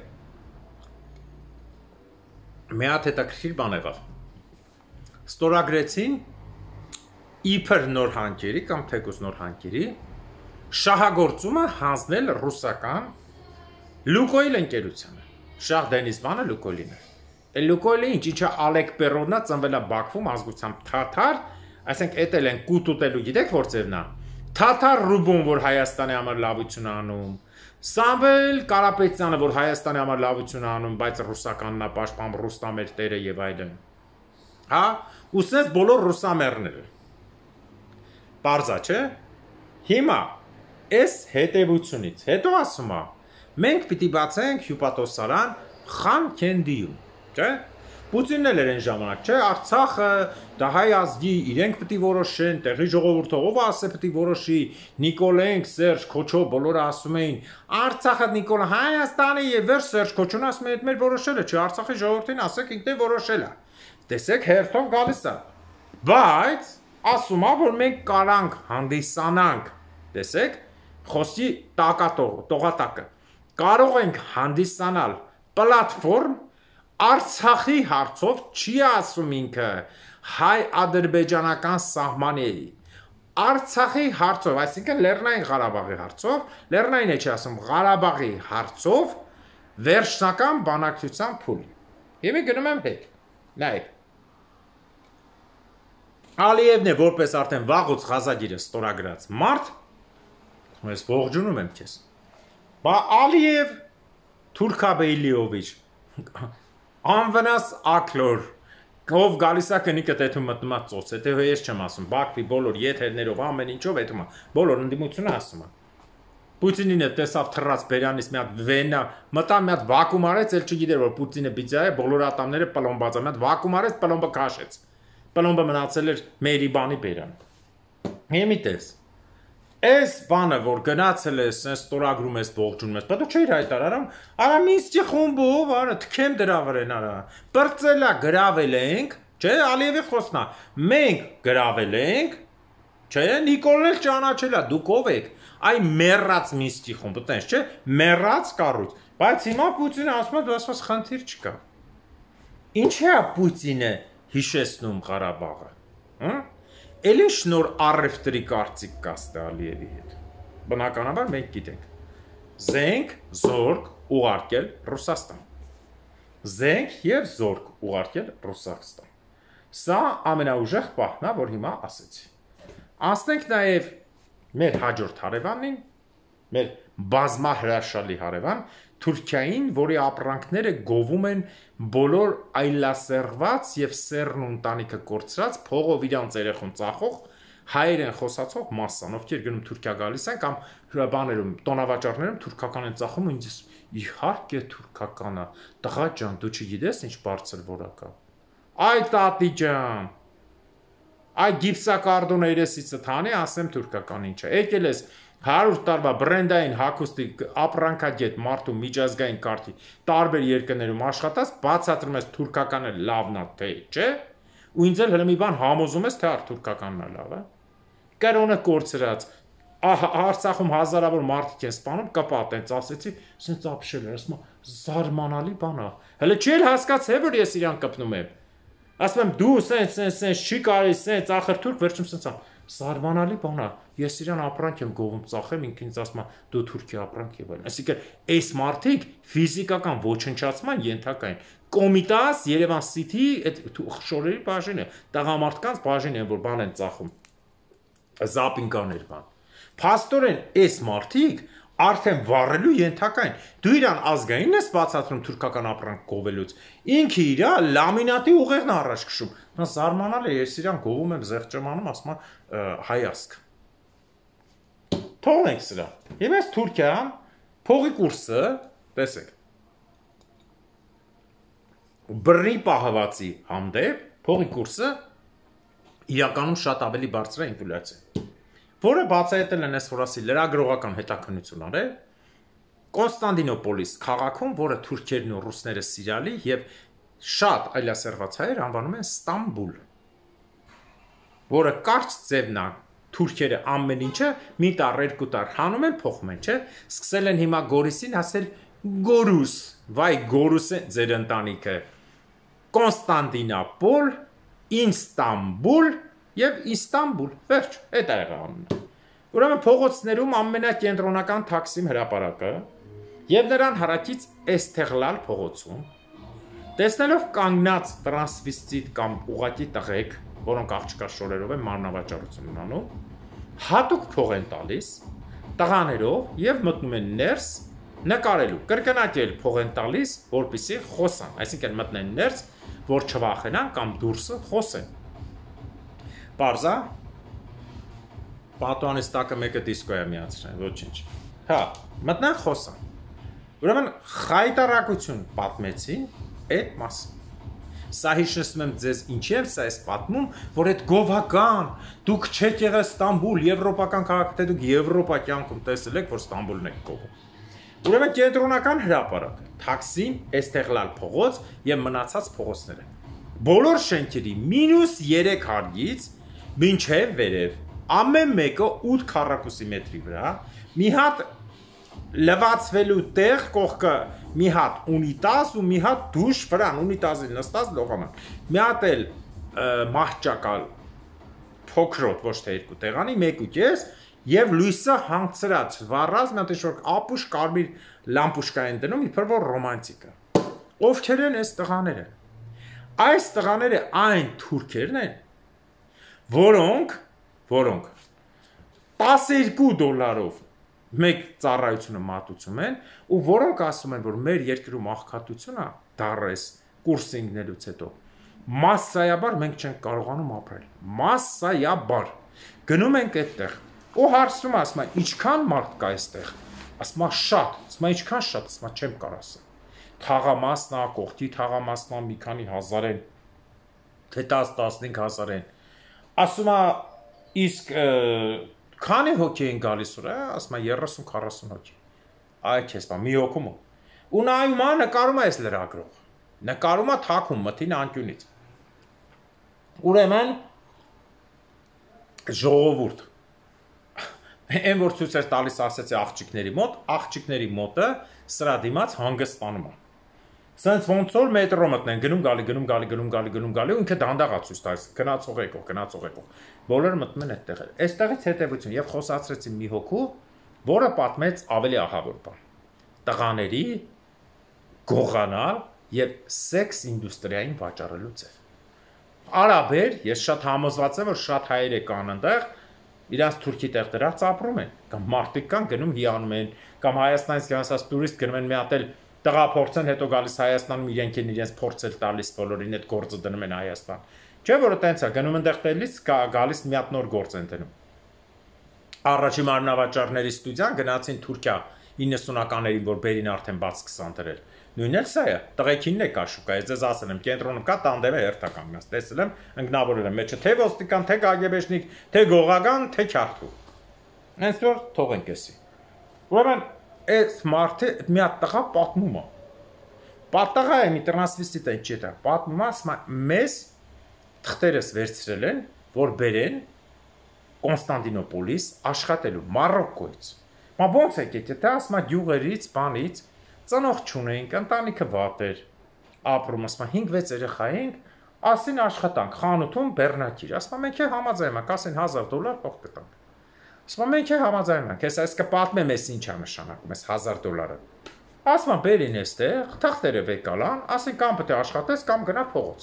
մի հատ հետաքրքիր բան եղավ։ Ստորագրեցին իբր նոր հանքերի կամ թեկուզ նոր հանքերի շահագործումը հանձնել ռուսական Լուկոյլ ընկերությանը։ Շահ Դենիզմանը Լուկոյլին է։ Լուկոյլը ինչ ինչա Ալեկ Պերովնա ծնվել է Բաքվում ազգությամբ թաթար, այսինքն էտել են կուտ ուտելու գիտեք որ ձևն է։ Թաթար Ռուբոն, որ Հայաստանի համար լավություն անում, Սամվել Կարապետյանը, որ Հայաստանի համար լավություն անում, բայց ռուսականն է պաշտպանում, Ռուստամեր տերը եւ այլն։ Հա, ուսնես բոլոր ռուսամերները։ Պարզա, չէ՞։ Հիմա այս հետևությունից հետո ասում է, մենք պիտի բացենք հյուպատոսարան Խանքենդիում, չէ՞։ Պուտինն էլ էր այն ժամանակ, չէ՞, Արցախը դա հայ ազգի իրենք պիտի որոշեն, տեղի ժողովուրդը ով ասե պիտի որոշի, Նիկոլենք, Սերժ Քոչո բոլորը ասում էին, Արցախը Նիկոլ Հայաստանի եւ վերջ Սերժ Քոչոն ասում է, այդ մեր որոշելը չէ, Արցախի ժողովրդին ասեք ինքն է որոշել է։ Տեսեք, հերթով գալիս է։ Բայց ասում է, որ մենք կարանք հանդիսանանք, տեսեք, խոսքի տակատող, տողատակը։ Կարող ենք հանդիսանալ պլատֆորմ Արցախի հարցով չի ասում ինքը հայ-ադրբեջանական սահմանի Արցախի հարցով, այսինքն Լեռնային Ղարաբաղի հարցով, Լեռնային է չի ասում, Ղարաբաղի հարցով վերջնական բանակցության փուլ։ Հիմա գնում եմ հետ։ Նայեք։ Ալիևն է որպես արդեն վաղուց Ղազագիրը ստորագրած մարդ, ես ողջունում եմ քեզ։ Բա Ալիև Թուրքաբեյլիովիչ Անվնաս ակլոր, ով գալիս է կնիկը տեթում մտնում է ծոց, հետո ես չեմ ասում, Բաքվի բոլոր եթերներով ամեն ինչով հետում է, բոլոր ընդդիմությունը ասում է։ Պուտինին է տեսավ թռած բերանից մի հատ վենա, մտա մի հատ վակուում արեց, էլ չգիտեր որ Պուտինը բիձա է, բոլոր ատամները պլոմբած է, մի հատ վակուում արեց, պլոմբը քաշեց։ Պլոմբը մնացել էր մերի բանի բերան։ Հիմի տես։ Այս բանը, որ գնացել ես, sense ստորագրում ես, ողջունում ես, բայց դու չէիր հայտարարում, արա Մինսկի խումբով, արա թքեմ դրա վրան, արա։ Բրծելա գրավել ենք, չէ, Ալիևի խոսքն է։ Մենք գրավել ենք, չէ, Նիկոլն էլ ճանաչել է, դուք ով եք։ Այ մեռած Մինսկի խումբը, տենց, չէ, մեռած կառույց։ Բայց հիմա Պուտինը ասում է, դու ասած խնդիր չկա։ Ինչի է Պուտինը հիշեցնում Ղարաբաղը, հա։ Էլ ինչ նոր առևտրի կարծիք կա Ալիևի հետ։ Բնականաբար մենք գիտենք։ Զենք, զորք ուղարկել Ռուսաստան։ Զենք եւ զորք ուղարկել Ռուսաստան։ Սա ամենաուժեղ պահն է, որ հիմա ասեցի։ Անցնենք նաեւ մեր հաջորդ հարևանին, մեր բազմահրաշալի հարևան Թուրքիային, որի ապրանքները գովում են բոլոր այլասերված եւ սերն ընտանիքը կորցրած փողով իրանց երեխուն ծախող հայերեն խոսացող մասսան, ովքեր գնում Թուրքիա գալիս են կամ բաներում տոնավաճառներում թուրքական են ծախում ու ինձ իհարկե թուրքականա տղա ջան դու չգիտես ինչ բարձր որակա այ տատի ջան այ գիպսակարդոնը երեսիցը թանի ասեմ թուրքական ինչ է եկել ես հարյուր տարվա բրենդային հագուստի ապրանքագետ մարդու միջազգային կարգի տարբեր երկրներում աշխատած բացատրում ես թուրքականը լավն է թե չէ ու ինձ էլ հենց մի բան համոզում ես թե առ թուրքականն է լավ է կրոնը կորցրած Արցախում հազարավոր մարդիկ են սպանում կպատ են ասեցի ասենց ապշել էր ասում զարմանալի բան է հələ չի էլ հասկացել որ ես իրան կպնում եմ ասում եմ դու սենց սենց սենց չի կարելի սենց ախր թուրք վերջում սենց Զարմանալի բան է, ես իրան ապրանք եմ գովում ծախեմ, ինքն ինձ ասում է դու Թուրքիա ապրանք եւ այլն։ Այսինքն այս մարդիկ ֆիզիկական ոչնչացման ենթակա են։ Կոմիտաս Երևան City այդ շորերի բաժինը, տղամարդկանց բաժին են, որ բան են ծախում։ Զապինկաներ բան։ Փաստորեն այս մարդիկ արդեն վառելու ենթակա են։ Դու իրան ազգային ես բացատրում թուրքական ապրանք գովելուց։ Ինքը իր լամինատի ուղեղն առաջ քշում։ Նա զարմանալ է, ես իրան գովում եմ զեղչեմանում, ասում եմ հայազգ։ Թողնենք սրա։ Հիմա այս Թուրքիան փողի կուրսը, տեսեք։ Բռի պահվածի հանդեպ փողի կուրսը իրականում շատ ավելի բարձր է ինֆլյացիա։ Որը բացահայտել են այս ֆորասի լրագրողական հետաքննություն արել Կոնստանդինոպոլիս քաղաքում, որը թուրքերն ու ռուսները սիրալի եւ շատ այլասերված հայեր անվանում են Ստամբուլ, որը կարճ ձևն է թուրքերը ամեն ինչը մի տար երկու տար հանում են փոխում են, չէ՞, սկսել են հիմա Գորիսին ասել Գորուս, վայ Գորուս է ձեր ընտանիքը, Կոնստանդինոպոլ, Ինստամբուլ Եվ Իստամբուլ, վերջ, այդ է եղանունը։ Ուրեմն փողոցներում ամենակենտրոնական Թաքսիմ հրապարակը եւ նրան հարակից Էստեղլալ փողոցում Տեսնելով կանգնած տրանսվեստիտ կամ ուղղակի տղեկ, որոնք աղջկա շորերով են մարմնավաճառություն ունենում, հատուկ փող են տալիս տղաներով եւ մտնում են ներս նկարելու, կրկնակել փող են տալիս, որպեսզի խոսան, այսինքն մտնեն ներս, որ չվախենան կամ դուրսը խոսեն։ Պարզա պատուանից տակը մեկը դիսկո է միացրել, ոչինչ։ Հա, մտնան խոսան։ Ուրեմն խայտարակություն պատմեցին այդ մասին։ Սա հիշեցնում եմ ձեզ ինչի եմ սա էս պատմում, որ այդ գովական, դուք չեք եղել Ստամբուլ, եվրոպական քաղաք, թե դուք Եվրոպա կյանքում տեսել եք, որ Ստամբուլն եք գովում։ Ուրեմն կենտրոնական հրապարակ, թաքսին, այստեղ լալ փողոց եւ մնացած փողոցները։ Բոլոր շենքերի մինուս երեք հարգից մինչև վերև, ամեն մեկը ութ քառակուսի մետրի վրա, մի հատ լվացվելու տեղ կողքը մի հատ ունիտազ ու մի հատ դուշ վրան ունիտազին նստած լողաման։ Մի հատ էլ մահճակալ փոքրոտ ոչ թե երկու տեղանի մեկ ու կես եւ լույսը հանգցրած վառած մի հատ շոկ ապուշ կարմիր լամպուշկա են դնում իբր որ ռոմանտիկա։ Ովքեր են այս տղաները։ Այս տղաները այն թուրքերն են, որոնք որոնք տասներկու դոլարով մեկ ծառայությունը մատուցում են ու որոնք ասում են որ մեր երկրում աղքատությունը դարես կուրս ինգնելուց հետո մասսայաբար մենք չենք կարողանում ապրել մասսայաբար գնում ենք այդտեղ ու հարցնում ասում են ինչքան մարդ կա այստեղ ասում են շատ ասում են ինչքան շատ ասում են չեմ կարող ասել թաղամասնա կողքի թաղամասնա մի քանի հազար են թե տասն-տասնհինգ հազար են ասում են իսկ քանի հոգի են գալիս ուրա, ասում են երեսուն-քառասուն հոգի։ Այ քեզ բա մի հոգում ու։ Ու նայում է նկարում է այս լրագրող։ Նկարում է թաքում մթին անկյունից։ Ուրեմն ժողովուրդ։ Այն որ ցույց էր տալիս ասեցի աղջիկների մոտ, աղջիկների մոտը սրա դիմաց հանգստանում է։ Սենց ոնց որ մետրո մտնեն, գնում գալի, գնում գալի, գնում գալի, գնում գալի, ու ինքը դանդաղ է ցույց տալիս, գնացող եկող, գնացող եկող։ Բոլորը մտնում են այդտեղ։ Այստեղից հետևություն եւ խոսացրեցին մի հոգու, որը պատմեց ավելի ահավոր բան։ Տղաների գողանալ եւ սեքս ինդուստրիային վաճառելու ձև։ Արաբեր, ես շատ համոզված եմ, որ շատ հայեր կան այնտեղ, իրանց թուրքի տեղ դրած ապրում են, կամ մարդիկ կան գնում հիանում են, կամ Հայաստանից գնացած տուրիստ գնում են մի հատ էլ տղա փորձեն, հետո գալիս Հայաստանում իրենք են իրենց փորձել տալիս բոլորին այդ գործը դնում են Հայաստան։ Չէ՞ որ տենց է, գնում այնտեղ տելիս գալիս մի հատ նոր գործ են դնում։ Առաջի մարմնավաճառների ստուդիան գնացին Թուրքիա իննսունականներին, որ բերին արդեն բաց քսան դրել։ Նույնն էլ սա է, տղեկինն է կա շուկայից, ես ասել եմ, կենտրոնում կա տանդեմը հերթա կանգնած, տեսել եմ, ընկնավորել եմ, մեջը թե ոստիկան, թե գագեբեշնիկ, թե գողական, թե քյարթու։ Հենց որ թողենք էսի։ Ուրեմն այս մարդը մի հատ տղա պատմում է։ Պատտղա է մի տրանսվեստիտ է չի դա, պատմում է, ասում է, մեզ թղթերս վերցրել են, որ բերեն Կոնստանտինոպոլիս աշխատելու Մարոկկոից։ Մա ոնց է գիտի, դա ասում է գյուղերից, բանից, ծնող չունեինք, ընտանիքը վատ էր, ապրում, ասում է հինգ-վեց երեխա էինք, ասին աշխատանք, խանութում բեռնակիր, ասում է մենք է համաձայնում ենք, ասին հազար դոլար փող կտանք։ Ասում է մենք է համաձայնում ենք, ես այս կպատմեմ, ես ինչ է նշանակում, այս հազար դոլարը։ Ասում է բերին էստեղ, թղթերը վեկալան, ասին կամ պետք է աշխատես, կամ գնա փողոց։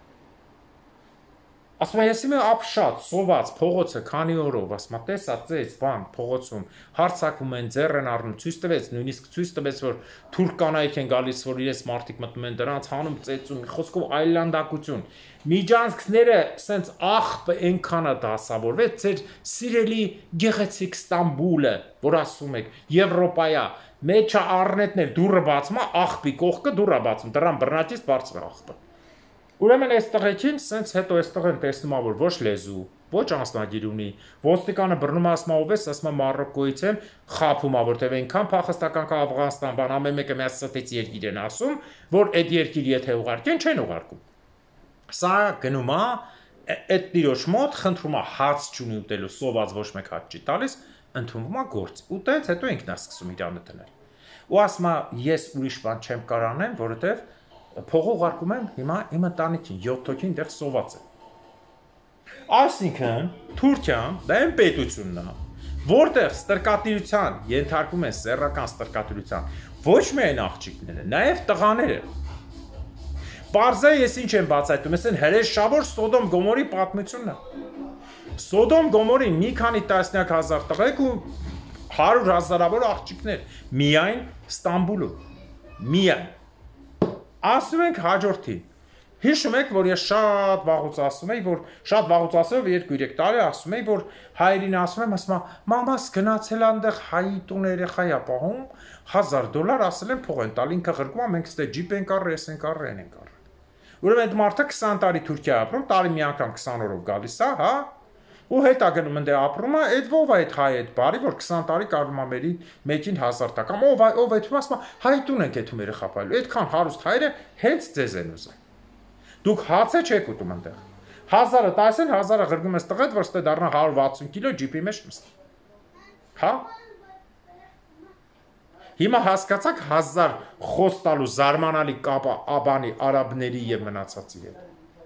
Ասում է ես իմ ապշած, սոված, փողոցը քանի օրով, ասում է տեսա ծեծ, բան, փողոցում, հարցակվում են, ձեռ են առնում, ցույց տվեց, նույնիսկ ցույց տվեց, որ թուրք կանայք են գալիս, որ իրենց մարդիկ մտնում են դրանց հանում ծեծում, խոսքով այլանդակություն։ Միջանցքները սենց աղբը այնքան է դասավորվեց, ձեր սիրելի գեղեցիկ Ստամբուլը, որ ասում եք, Եվրոպայա, մեջը առնետներ դուրը բացում, աղբի կողքը դուրը բացում, դրան բռնակից բարձր աղբը։ Ուրեմն այս տղեկին սենց հետո այստեղ են տեսնում որ ոչ լեզու, ոչ անձնագիր ունի, ոստիկանը բռնում ասում ով ես, ասում Մարոկկոից եմ, խափում որտեվ այնքան փախստական կա Աֆղանստան, բան ամեն մեկը միած ստից երկիր են ասում, որ այդ երկիր եթե ուղարկեն, չեն ուղարկում։ Սա գնում է այդ տիրոջ մոտ, խնդրում է հաց չունի ուտելու, սոված ոչ մեկ հաց չի տալիս, ընդունվում է գործ։ Ու տենց հետո ինքն է սկսում իրանը դնել։ Ու ասում է ես ուրիշ բան չեմ կարող անեմ, որովհետև փողը ուղարկում եմ հիմա իմ ընտանիքին յոթ հոգին դեռ սոված է։ Այսինքն Թուրքիան դա այն պետությունն է, որտեղ ստրկատիրության ենթարկվում են սեռական ստրկատիրության ոչ միայն աղջիկները, նաև տղաները։ Պարզե ես ինչ եմ բացայտում, ես են հրեշավոր Սոդոմ Գոմորի պատմությունն է։ Սոդոմ Գոմորի մի քանի տասնյակ հազար տղեկ ու հարյուր հազարավոր աղջիկներ միայն Ստամբուլում։ Միայն։ Ասում ենք հաջորդին։ Հիշում եք, որ ես շատ վաղուց ասում եի, որ շատ վաղուց ասում եմ, երկու-երեք տարի ասում եի, որ հայերին ասում եմ, ասում եմ, մամաս գնացել այնտեղ հայի տուն երեխա է պահում, հազար դոլար ասել են փող են տալ, ինքը ղրկում է, մենք ստե ջիպ ենք առել, ես ենք առել, են ենք առել։ Ուրեմն այդ մարդը քսան տարի Թուրքիա ապրում, տարի մի անգամ քսան օրով գալիս է, հա, ու հետա գնում ընդ ապրում է, այդ ով է այդ հայ այդ բարի, որ քսան տարի կարում է մերի մեկին հազար տակամ, ով է, ով է, ասում ասում հայ տուն ենք այդում երեխա պահելու, այդքան հարուստ հայերը հենց ձեզ են ուզում։ Դուք հացը չեք ուտում այնտեղ։ Հազարը տասեն, հազարը ղրգում ես տղետ, որ ստե դառնա հարյուր վաթսուն կիլո ջիպի մեջ նստի։ Հա։ Հիմա հասկացաք հազար խոստալու զարմանալի կապը աբանի արաբների եւ մնացածի հետ։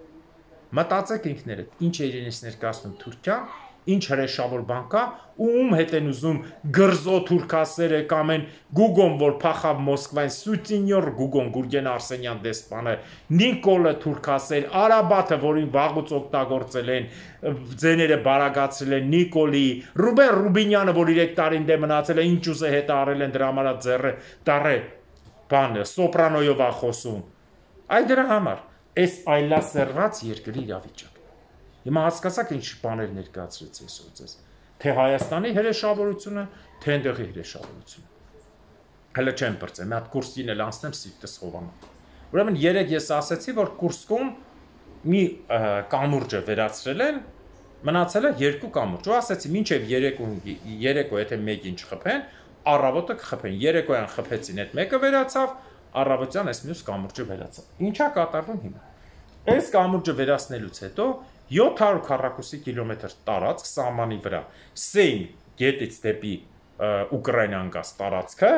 Մտածեք ինքներդ, ինչ է իրենից ներկայացնում Թուրքիան, ինչ հրեշավոր բան կա, ու ում հետ են ուզում գրզո թուրքասերը կամ են Գուգոն, որ փախավ Մոսկվային, Սուտինյոր Գուգոն, Գուրգեն Արսենյան դեսպանը, Նիկոլը թուրքասեր, Արաբաթը, որին վաղուց օգտագործել են, ձեները բարագացրել են, Նիկոլի, Ռուբեն Ռուբինյանը, որ երեք տարին դե մնացել է, ինչ ուզե հետ արել են դրա համար ձեռը, դարե, բանը, սոպրանոյով ա խոսում։ Այ դրա համար, այս այլասերված երկրի իրավիճակ։ Հիմա հասկացաք ինչ բաներ ներկայացրեց այսօր ձեզ, թե Հայաստանի հրեշավորությունը, թե այնտեղի հրեշավորությունը։ Հələ չեմ բրծել, մի հատ կուրսին էլ անցնեմ սիրտս հովանա։ Ուրեմն երեք ես ասացի, որ Կուրսկում մի կամուրջ վերացրել են, մնացել է երկու կամուրջ։ Ու ասացի, մինչև երեկո, երեկո եթե մեկին չխփեն, առավոտը կխփեն։ Երեկոյան խփեցին, այդ մեկը վերացավ, առավոտյան այս մյուս կամուրջը վերացավ։ Ինչա կատարվում հիմա։ Այս կամուրջը վերացնելուց հետո յոթ հարյուր քառակուսի կիլոմետր տարածք սահմանի վրա, Սեյմ գետից դեպի Ուկրաինան գազ տարածքը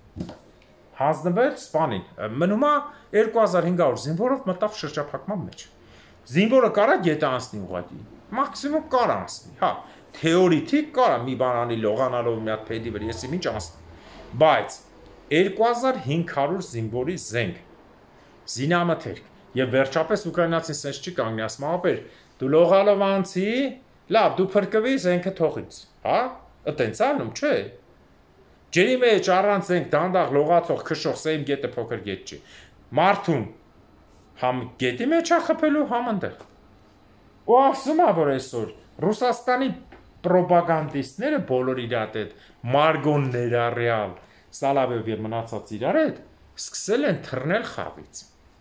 հանձնվել Սպանին, մնում է երկու հազար հինգ հարյուր զինվորով մտավ շրջափակման մեջ։ Զինվորը կարա գետը անցնի ուղղակի, մաքսիմում կարա անցնի, հա, թեորետիկ կարա մի բան անի լողանալով մի հատ փեդի վրա, ես ինչ անցնի, բայց երկու հազար հինգ հարյուր զինվորի զենք, զինամթերք, եւ վերջապես ուկրաինացին սենց չի կանգնի, ասում ապեր, դու լողալով անցի, լավ, դու փրկվի զենքը թողից, հա, այտենց անում, չէ։ Ջերի մեջ առանց զենք դանդաղ լողացող քշող Սեյմ գետը փոքր գետ չի։ Մարդուն համ գետի մեջ է խփելու, համ այնտեղ։ Ու ասում է, որ այսօր Ռուսաստանի պրոպագանդիստները բոլոր իրար հետ Մարգոն ներառյալ Սալավեվ եւ մնացած իրար հետ սկսել են թռնել խաղից։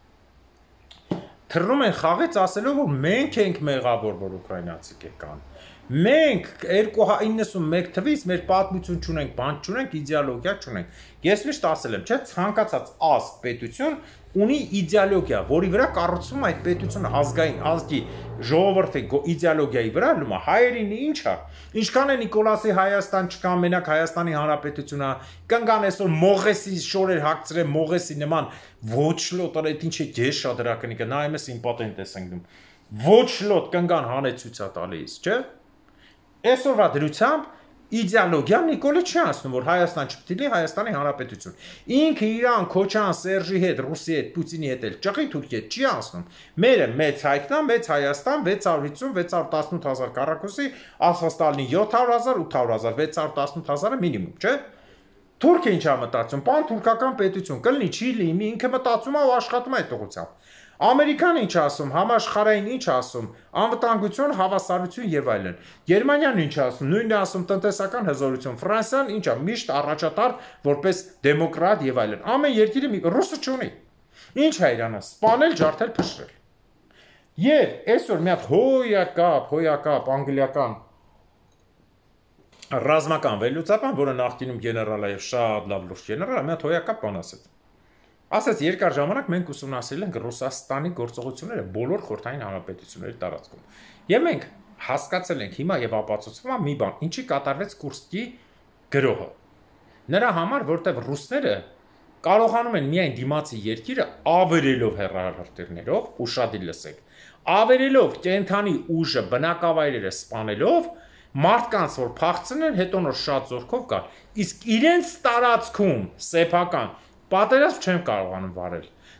Թռնում են խաղից ասելով, որ մենք ենք մեղավոր, որ ուկրաինացիք եկան։ Մենք իննսունմեկ թվից մեր պատմություն չունենք, բան չունենք, իդեալոգիա չունենք։ Ես միշտ ասել եմ, չէ, ցանկացած ազգ պետություն ունի իդեալոգիա, որի վրա կառուցվում է այդ պետությունը ազգային ազգի ժողովրդի իդեալոգիայի վրա, լումա հայերին ինչ է։ Ինչքան է Նիկոլասի Հայաստան չկա, մենակ Հայաստանի Հանրապետությունը, կանգան այսօր Մողեսի շորեր հագցրել, Մողեսի նման ոչ լոտ, այդ ինչ է գեշ շադրակնիկը, նայում ես իմպոտենտ ես ընկնում։ Ոչ լոտ կանգան հանեցույցա տալիս, չէ։ Այսօրվա դրությամբ իդեալոգիան Նիկոլը չի ասում, որ Հայաստան չպետք է Հայաստանի Հանրապետություն։ Ինքը Իրան, Քոչան, Սերժի հետ, Ռուսի հետ, Պուտինի հետ էլ ճղի Թուրքիա հետ չի ասում։ Մերը մեծ Հայկնա, մեծ Հայաստան, վեց հարյուր հիսուն, վեց հարյուր տասնութ հազար քառակուսի, Ասխաստալնի յոթ հարյուր հազար, ութ հարյուր հազար, վեց հարյուր տասնութ հազարը մինիմում, չէ։ Թուրքիա ինչ է մտածում, պան թուրքական պետություն, կլինի, չի լինի, ինքը մտածում է ու աշխատում է այդ ուղղությամբ։ Ամերիկան ինչ ասում, համաշխարհային ինչ ասում, անվտանգություն, հավասարություն եւ այլն։ Գերմանիան ինչ ասում, նույնն է ասում տնտեսական հզորություն, Ֆրանսիան ինչ է, միշտ առաջատար որպես դեմոկրատ եւ այլն։ Ամեն երկիրը մի ռուսը չունի։ Ինչ է Իրանը, սպանել, ջարդել, փշրել։ Եվ այսօր մի հատ հոյակապ, հոյակապ անգլիական ռազմական վերլուծաբան, որը նախկինում գեներալ է եւ շատ լավ լուրջ գեներալ է, մի հատ հոյակապ բան ասեց։ Ասած երկար ժամանակ մենք ուսումնասիրել ենք Ռուսաստանի գործողությունները բոլոր խորհրդային հանրապետությունների տարածքում։ Եվ մենք հասկացել ենք հիմա եւ ապացուցվում է մի բան, ինչի կատարվեց Կուրսկի գրոհը։ Նրա համար, որտեղ ռուսները կարողանում են միայն դիմացի երկիրը ավերելով հեռահրթիռներով, ու շատ լսեք, ավերելով կենթանի ուժը, բնակավայրերը սպանելով, մարդկանց որ փախցնեն, հետո նոր շատ զորքով կար։ Իսկ իրենց տարածքում սեփական պատերազմ չեմ կարողանում վարել։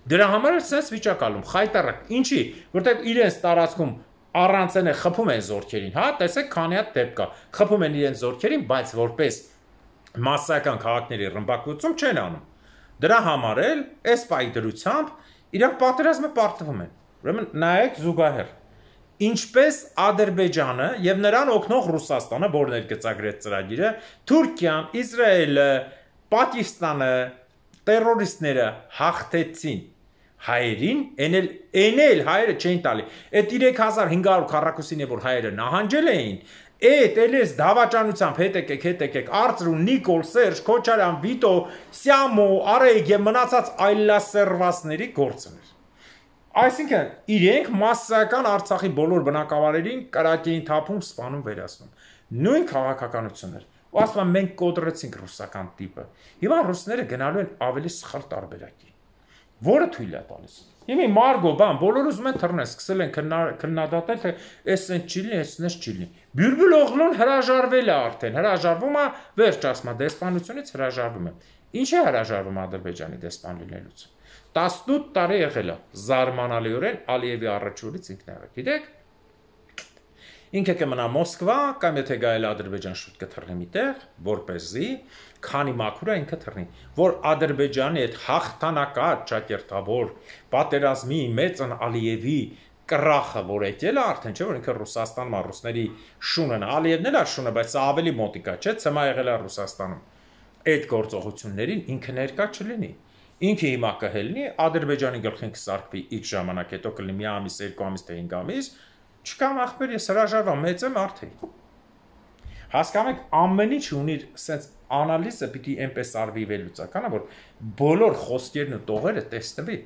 Դրա համար էլ sense վիճակալում, խայտարակ, ինչի, որտեղ իրենց տարածքում առանցեն է խփում են զորքերին, հա, տեսեք քանի հատ դեպք կա, խփում են իրենց զորքերին, բայց որպես մասսայական քաղաքների ռմբակոծում չեն անում։ Դրա համար էլ այս պայդրությամբ իրանք պատերազմը պարտվում են։ Ուրեմն նայեք զուգահեռ։ Ինչպես Ադրբեջանը եւ նրան օգնող Ռուսաստանը, որ ներգծագրեց ծրագիրը, Թուրքիան, Իսրայելը, Պակիստանը, տերորիստները հաղթեցին հայերին, էնել էնել հայերը չէին տալի։ Այդ երեք հազար հինգ հարյուր քառակուսին է որ հայերը նահանջել էին, այդ էլես դավաճանությամբ հետ եկեք, հետ եկեք, Արծրու, Նիկոլ, Սերժ, Քոչարյան, Վիտո, Սյամո, Արեգ եւ մնացած այլասերվասների գործն էր։ Այսինքն իրենք մասսայական Արցախի բոլոր բնակավարերին կրակեին թափում, սպանում, վերացնում։ Նույն քաղաքականությունն էր։ Ու ասում եմ մենք կոտրեցինք ռուսական տիպը։ Հիմա ռուսները գնալու են ավելի սխալ տարբերակի։ Որը թույլ է տալիս։ Հիմա Մարգո բան, բոլորը ուզում են թռնել, սկսել են քննադատել, թե էս են չիլի, էսնես չիլի։ Բյուրբուլ Օղլուն հրաժարվել է արդեն, հրաժարվում է, վերջ ասում է, դեսպանությունից հրաժարվում է։ Ինչ է հրաժարվում Ադրբեջանի դեսպան լինելուց։ տասնութ տարի եղել է, զարմանալիորեն Ալիևի առաջուլից ինքն եղել։ Գիտեք, ինքը կմնա Մոսկվա, կամ եթե գա էլ Ադրբեջան շուտ կթռնի միտեղ, որպեսզի քանի մաքուր է ինքը թռնի, որ Ադրբեջանի այդ հաղթանակած ճակերտավոր պատերազմի մեծն Ալիևի կռախը, որ եկել է արդեն, չէ՞ որ ինքը Ռուսաստանում է, ռուսների շունն է, Ալիևն էլ է շունը, բայց սա ավելի մոտիկա, չէ՞, ցեմա եղել է Ռուսաստանում։ Այդ գործողություններին ինքը ներկա չլինի։ Ինքը հիմա կհելնի, Ադրբեջանի գլխին կսարքվի X ժամանակ, հետո կլինի մի ամիս, երկու ամիս, թե հինգ ամիս, չկամ ախպեր, ես հրաժարվա, մեծ եմ արդի։ Հասկանում եք, ամեն ինչ ունի սենց անալիզը պիտի այնպես արվի վերլուծականը, որ բոլոր խոսքերն ու տողերը տեսնվի։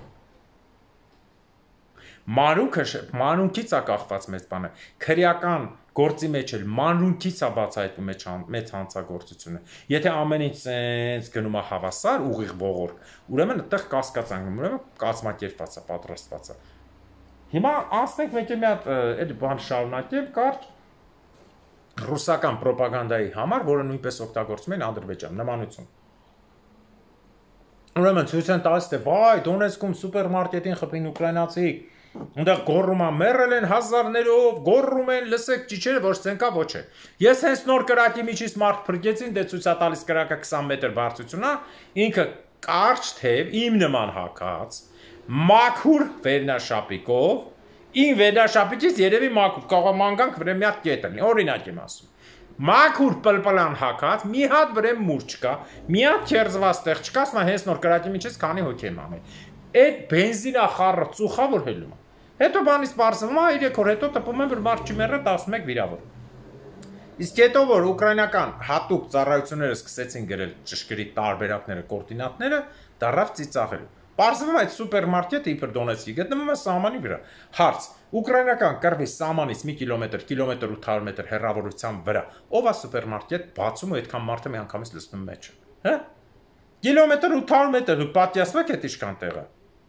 Մանրուքը մանրունքից է կախված մեծ բանը, քրեական գործի մեջ էլ մանրունքից է բացահայտվում մեծ հանցագործությունը։ Եթե ամեն ինչ սենց գնում է հավասար, ուղիղ ողորկ, ուրեմն այդտեղ կասկածանք, ուրեմն կազմակերպված է, պատրաստված է։ Հիմա անցնենք մեկ մի հատ այդ բան շարունակեմ, կարճ ռուսական պրոպագանդայի համար, որը նույնպես օգտագործում են Ադրբեջան, նմանություն։ Ուրեմն ցույց են տալիս, թե վայ, Դոնեցկում սուպերմարկետին խփին ուկրաինացիք, այնտեղ գոռում են, մեռել են հազարներով, գոռում են, լսեք ճիչերը, ոչ ցենկա, ոչ է։ Ես հենց նոր կրակի միջից մարդ փրկեցին, դե ցույց է տալիս կրակը քսան մետր բարձրություն է, ինքը կարճ թև, իմ նման հակած, մաքուր վերնաշապիկով, ին վերնաշապիկից երևի մաքուր, կարող մանգանք վրեմ մի հատ կետ լինի, օրինակ եմ ասում։ Մաքուր պլպլան հակած, մի հատ վրեմ մուրջ կա, մի հատ քերձված տեղ չկա, ասում հենց նոր կրակի միջից քանի հոգի եմ անել։ Այդ բենզինա խառը ծուխա որ հելում է։ Հետո բանից պարզվում է, երեք օր հետո տպում են, որ մարդ չի մեռել, տասնմեկ վիրավոր։ Իսկ հետո որ ուկրաինական հատուկ ծառայությունները սկսեցին գրել ճշգրիտ տարբերակները, կոորդինատները, դառավ ծիծաղելու։ Պարզվում է այդ սուպերմարկետը իբր Դոնեցկի գտնվում է սահմանի վրա։ Հարց. ուկրաինական կռվի սահմանից մի կիլոմետր, կիլոմետր ութ հարյուր մետր հեռավորության վրա, ով է սուպերմարկետ բացում ու այդքան մարդը մի անգամից լցնում մեջը։ Հա? Կիլոմետր ութ հարյուր մետր դու պատյասվեք այդ ինչքան տեղը։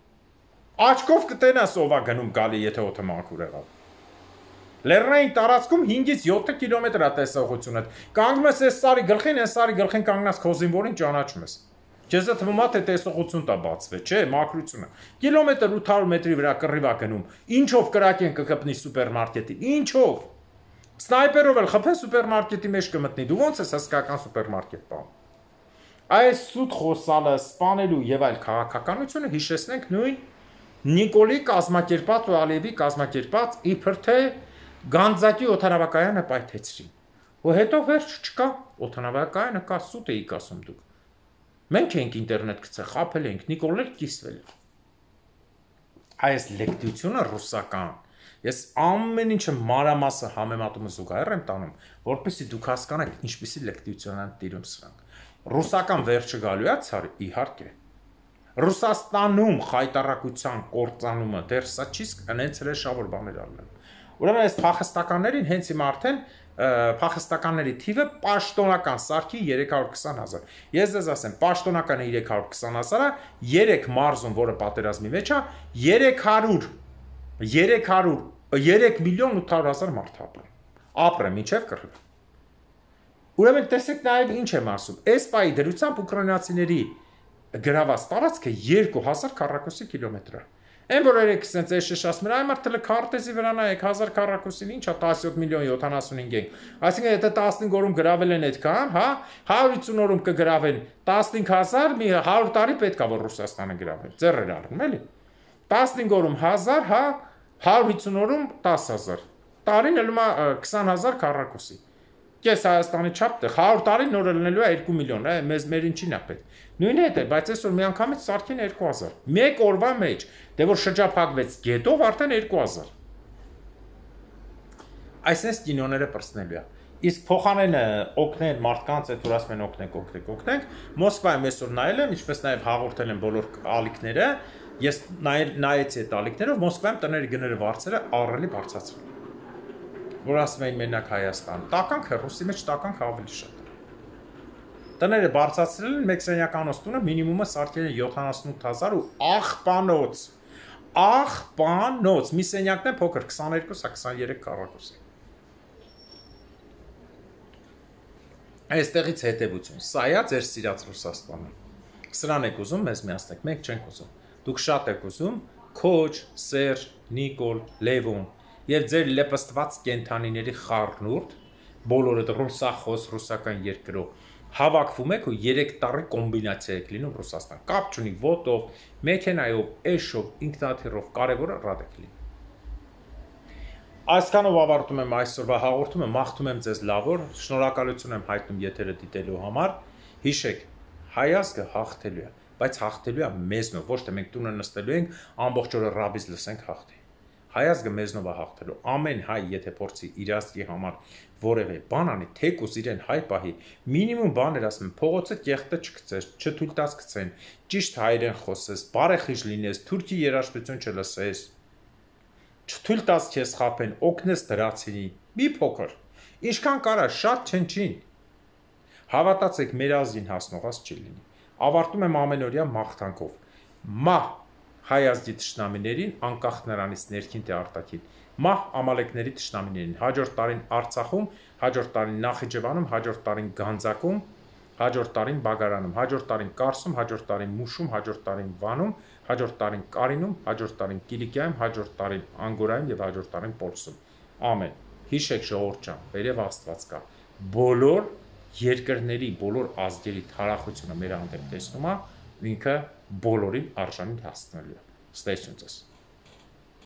Աչքով կտենաս ով է գնում գալի, եթե օդը մաքուր եղավ։ Լեռնային տարածքում հինգից յոթ կիլոմետր է տեսողությունը։ Կանգնում ես այս սարի գլխին, այս սարի գլխին կանգնած քո զինվորին ճանաչում ես։ Քեզ է թվում է թե տեսողություն տա բացվե, չէ, մաքրությունը։ Կիլոմետր ութ հարյուր մետրի վրա կռիվ է գնում։ Ինչով կրակեն կկպնի սուպերմարկետին։ Ինչով։ Սնայպերով էլ խփեն սուպերմարկետի մեջ կմտնի։ Դու ո՞նց ես հսկական սուպերմարկետ պահում։ Այս սուտ խոսալը, սպանելու եւ այլ քաղաքականությունը հիշեցնենք նույն Նիկոլի կազմակերպած ու Ալիևի կազմակերպած իբր թե Գանձակի օթանավակայանը պայթեցրին։ Ու հետո վերջ չկա, օթանավակայանը կա, սուտ էիք ասում դուք։ Մենք ենք ինտերնետ գցել, խաբել ենք, Նիկոլն էլ կիսվել է։ Այս լեկտիությունը ռուսական։ Ես ամեն ինչը մանրամասը համեմատումը զուգահեռ եմ տանում, որպեսզի դուք հասկանաք ինչպիսի լեկտիություն են տիրում սրանք։ Ռուսական վերջը գալու է ցար իհարկե։ Ռուսաստանում խայտարակության կործանումը դեռ սա չի սկսել շավոր բաներ արնել։ Ուրեմն այս փախստականներին հենց հիմա արդեն փախստականների թիվը պաշտոնական սարքի երեք հարյուր քսան հազար։ Ես ձեզ ասեմ, պաշտոնականը երեք հարյուր քսան հազար է, երեք մարզում, որը պատերազմի մեջ է, երեք հարյուր երեք հարյուր երեք միլիոն ութ հարյուր հազար մարդ ապրում։ Ապրեմ, ինչև կռվի։ Ուրեմն տեսեք նաև ինչ եմ ասում։ Այս պայի դրությամբ ուկրաինացիների գրաված տարածքը երկու հազար քառակուսի կիլոմետր է։ Այն որ երեք sense էշ ասում են, այ մարդը քարտեզի վրա նայեք հազար քառակուսին ինչա տասնյոթ միլիոն յոթանասունհինգ են։ Այսինքն եթե տասնհինգ օրում գրավել են այդքան, հա, հարյուր ութսուն օրում կգրավեն տասնհինգ հազար, մի հարյուր տարի պետք է որ Ռուսաստանը գրավեն։ Ձեռեր առնում էլի։ տասնհինգ օրում հազար, հա, հարյուր ութսուն օրում տասը հազար։ Տարին ելնում է քսան հազար քառակուսի։ Կես Հայաստանի չափ հարյուր տարի նորը լինելու է երկու միլիոն, է, մեզ մեր ինչին է պետք։ Նույնն է, բայց այսօր միանգամից սարքին երկու հազար։ Մեկ օրվա մեջ, դե որ շրջափակվեց գետով արդեն երկու հազար։ Այսպես կինոները պրծնելու է։ Իսկ փոխանելը օգնել մարդկանց, այդ որ ասում են օգնենք, օգնենք, օգնենք, Մոսկվայում այսօր նայել եմ, ինչպես նաև հաղորդել են բոլոր ալիքները, ես նայեցի այդ ալիքներով, Մոսկվայում տների գները վարձերը ահռելի բարձրացրել։ Որ ասում էին մենակ Հայաստան, տականք է, ռուսի մեջ տականք ավելի շատ է։ Տները բարձրացրել են, մեկ սենյականոց տունը մինիմումը սարքել են յոթանասունութ հազար ու աղբանոց, աղբանոց, մի սենյակն է փոքր, քսաներկու, քսաներեք քառակուսի։ Այստեղից հետևություն, սա է ձեր սիրած Ռուսաստանը։ Սրան եք ուզում, մեզ միացնեք, մենք չենք ուզում։ Դուք շատ եք ուզում, Քոչ, Սերժ, Նիկոլ, Լևոն եւ ձեր լեպստված կենթանիների խառնուրդ, բոլորը ռուսախոս, ռուսական երկրով հավաքվում եք ու երեք տարի կոմբինացիա եք լինում Ռուսաստան։ Կապ չունի ոտով, մեքենայով, էշով, ինքնաթիռով, կարևորը ռադ եք լինում։ Այսքանով ավարտում եմ այսօրվա հաղորդումը, մաղթում եմ ձեզ լավ օր, շնորհակալություն եմ հայտնում եթերը դիտելու համար։ Հիշեք, հայ ազգը հաղթելու է, բայց հաղթելու է մեզնով, ոչ թե մենք տունը նստելու ենք, ամբողջ օրը ռաբիզ լսենք հաղթի։ Հայ ազգը մեզնով է հաղթելու։ Ամեն հայ, եթե փորձի իր ազգի համար որևէ բան անի, թեկուզ իրեն հայ պահի, մինիմում բաներ ասում են, փողոցը կեղտը չգցես, չթույլ տաս գցեն, ճիշտ հայերեն խոսես, բարեխիղճ լինես, թուրքի երաժշտություն չլսես, չթույլ տաս քեզ խաբեն, օգնես դրացինի, մի փոքր, ինչքան կարա, շատ չնչին։ Հավատացեք, մեր ազգին հասնողած չի լինի։ Ավարտում եմ ամենօրյա մաղթանքով։ Մահ հայ ազգի թշնամիներին, անկախ նրանից ներքին թե արտաքին, մահ ամալեկների թշնամիներին, հաջորդ տարին Արցախում, հաջորդ տարին Նախիջևանում, հաջորդ տարին Գանձակում, հաջորդ տարին Բագարանում, հաջորդ տարին Կարսում, հաջորդ տարին Մուշում, հաջորդ տարին Վանում, հաջորդ տարին Կարինում, հաջորդ տարին Կիլիկիայում, հաջորդ տարին Անգորայում եւ հաջորդ տարին Պոլսում։ Ամեն։ Հիշեք ժողովուրդ ջան, վերև Աստված կա։ Բոլոր երկրների, բոլոր ազգերի թարախությունը մեր հանդեպ տեսնում է, ինքը բոլորին արժանի հասցնելու է։ Ստեսություն ձեզ։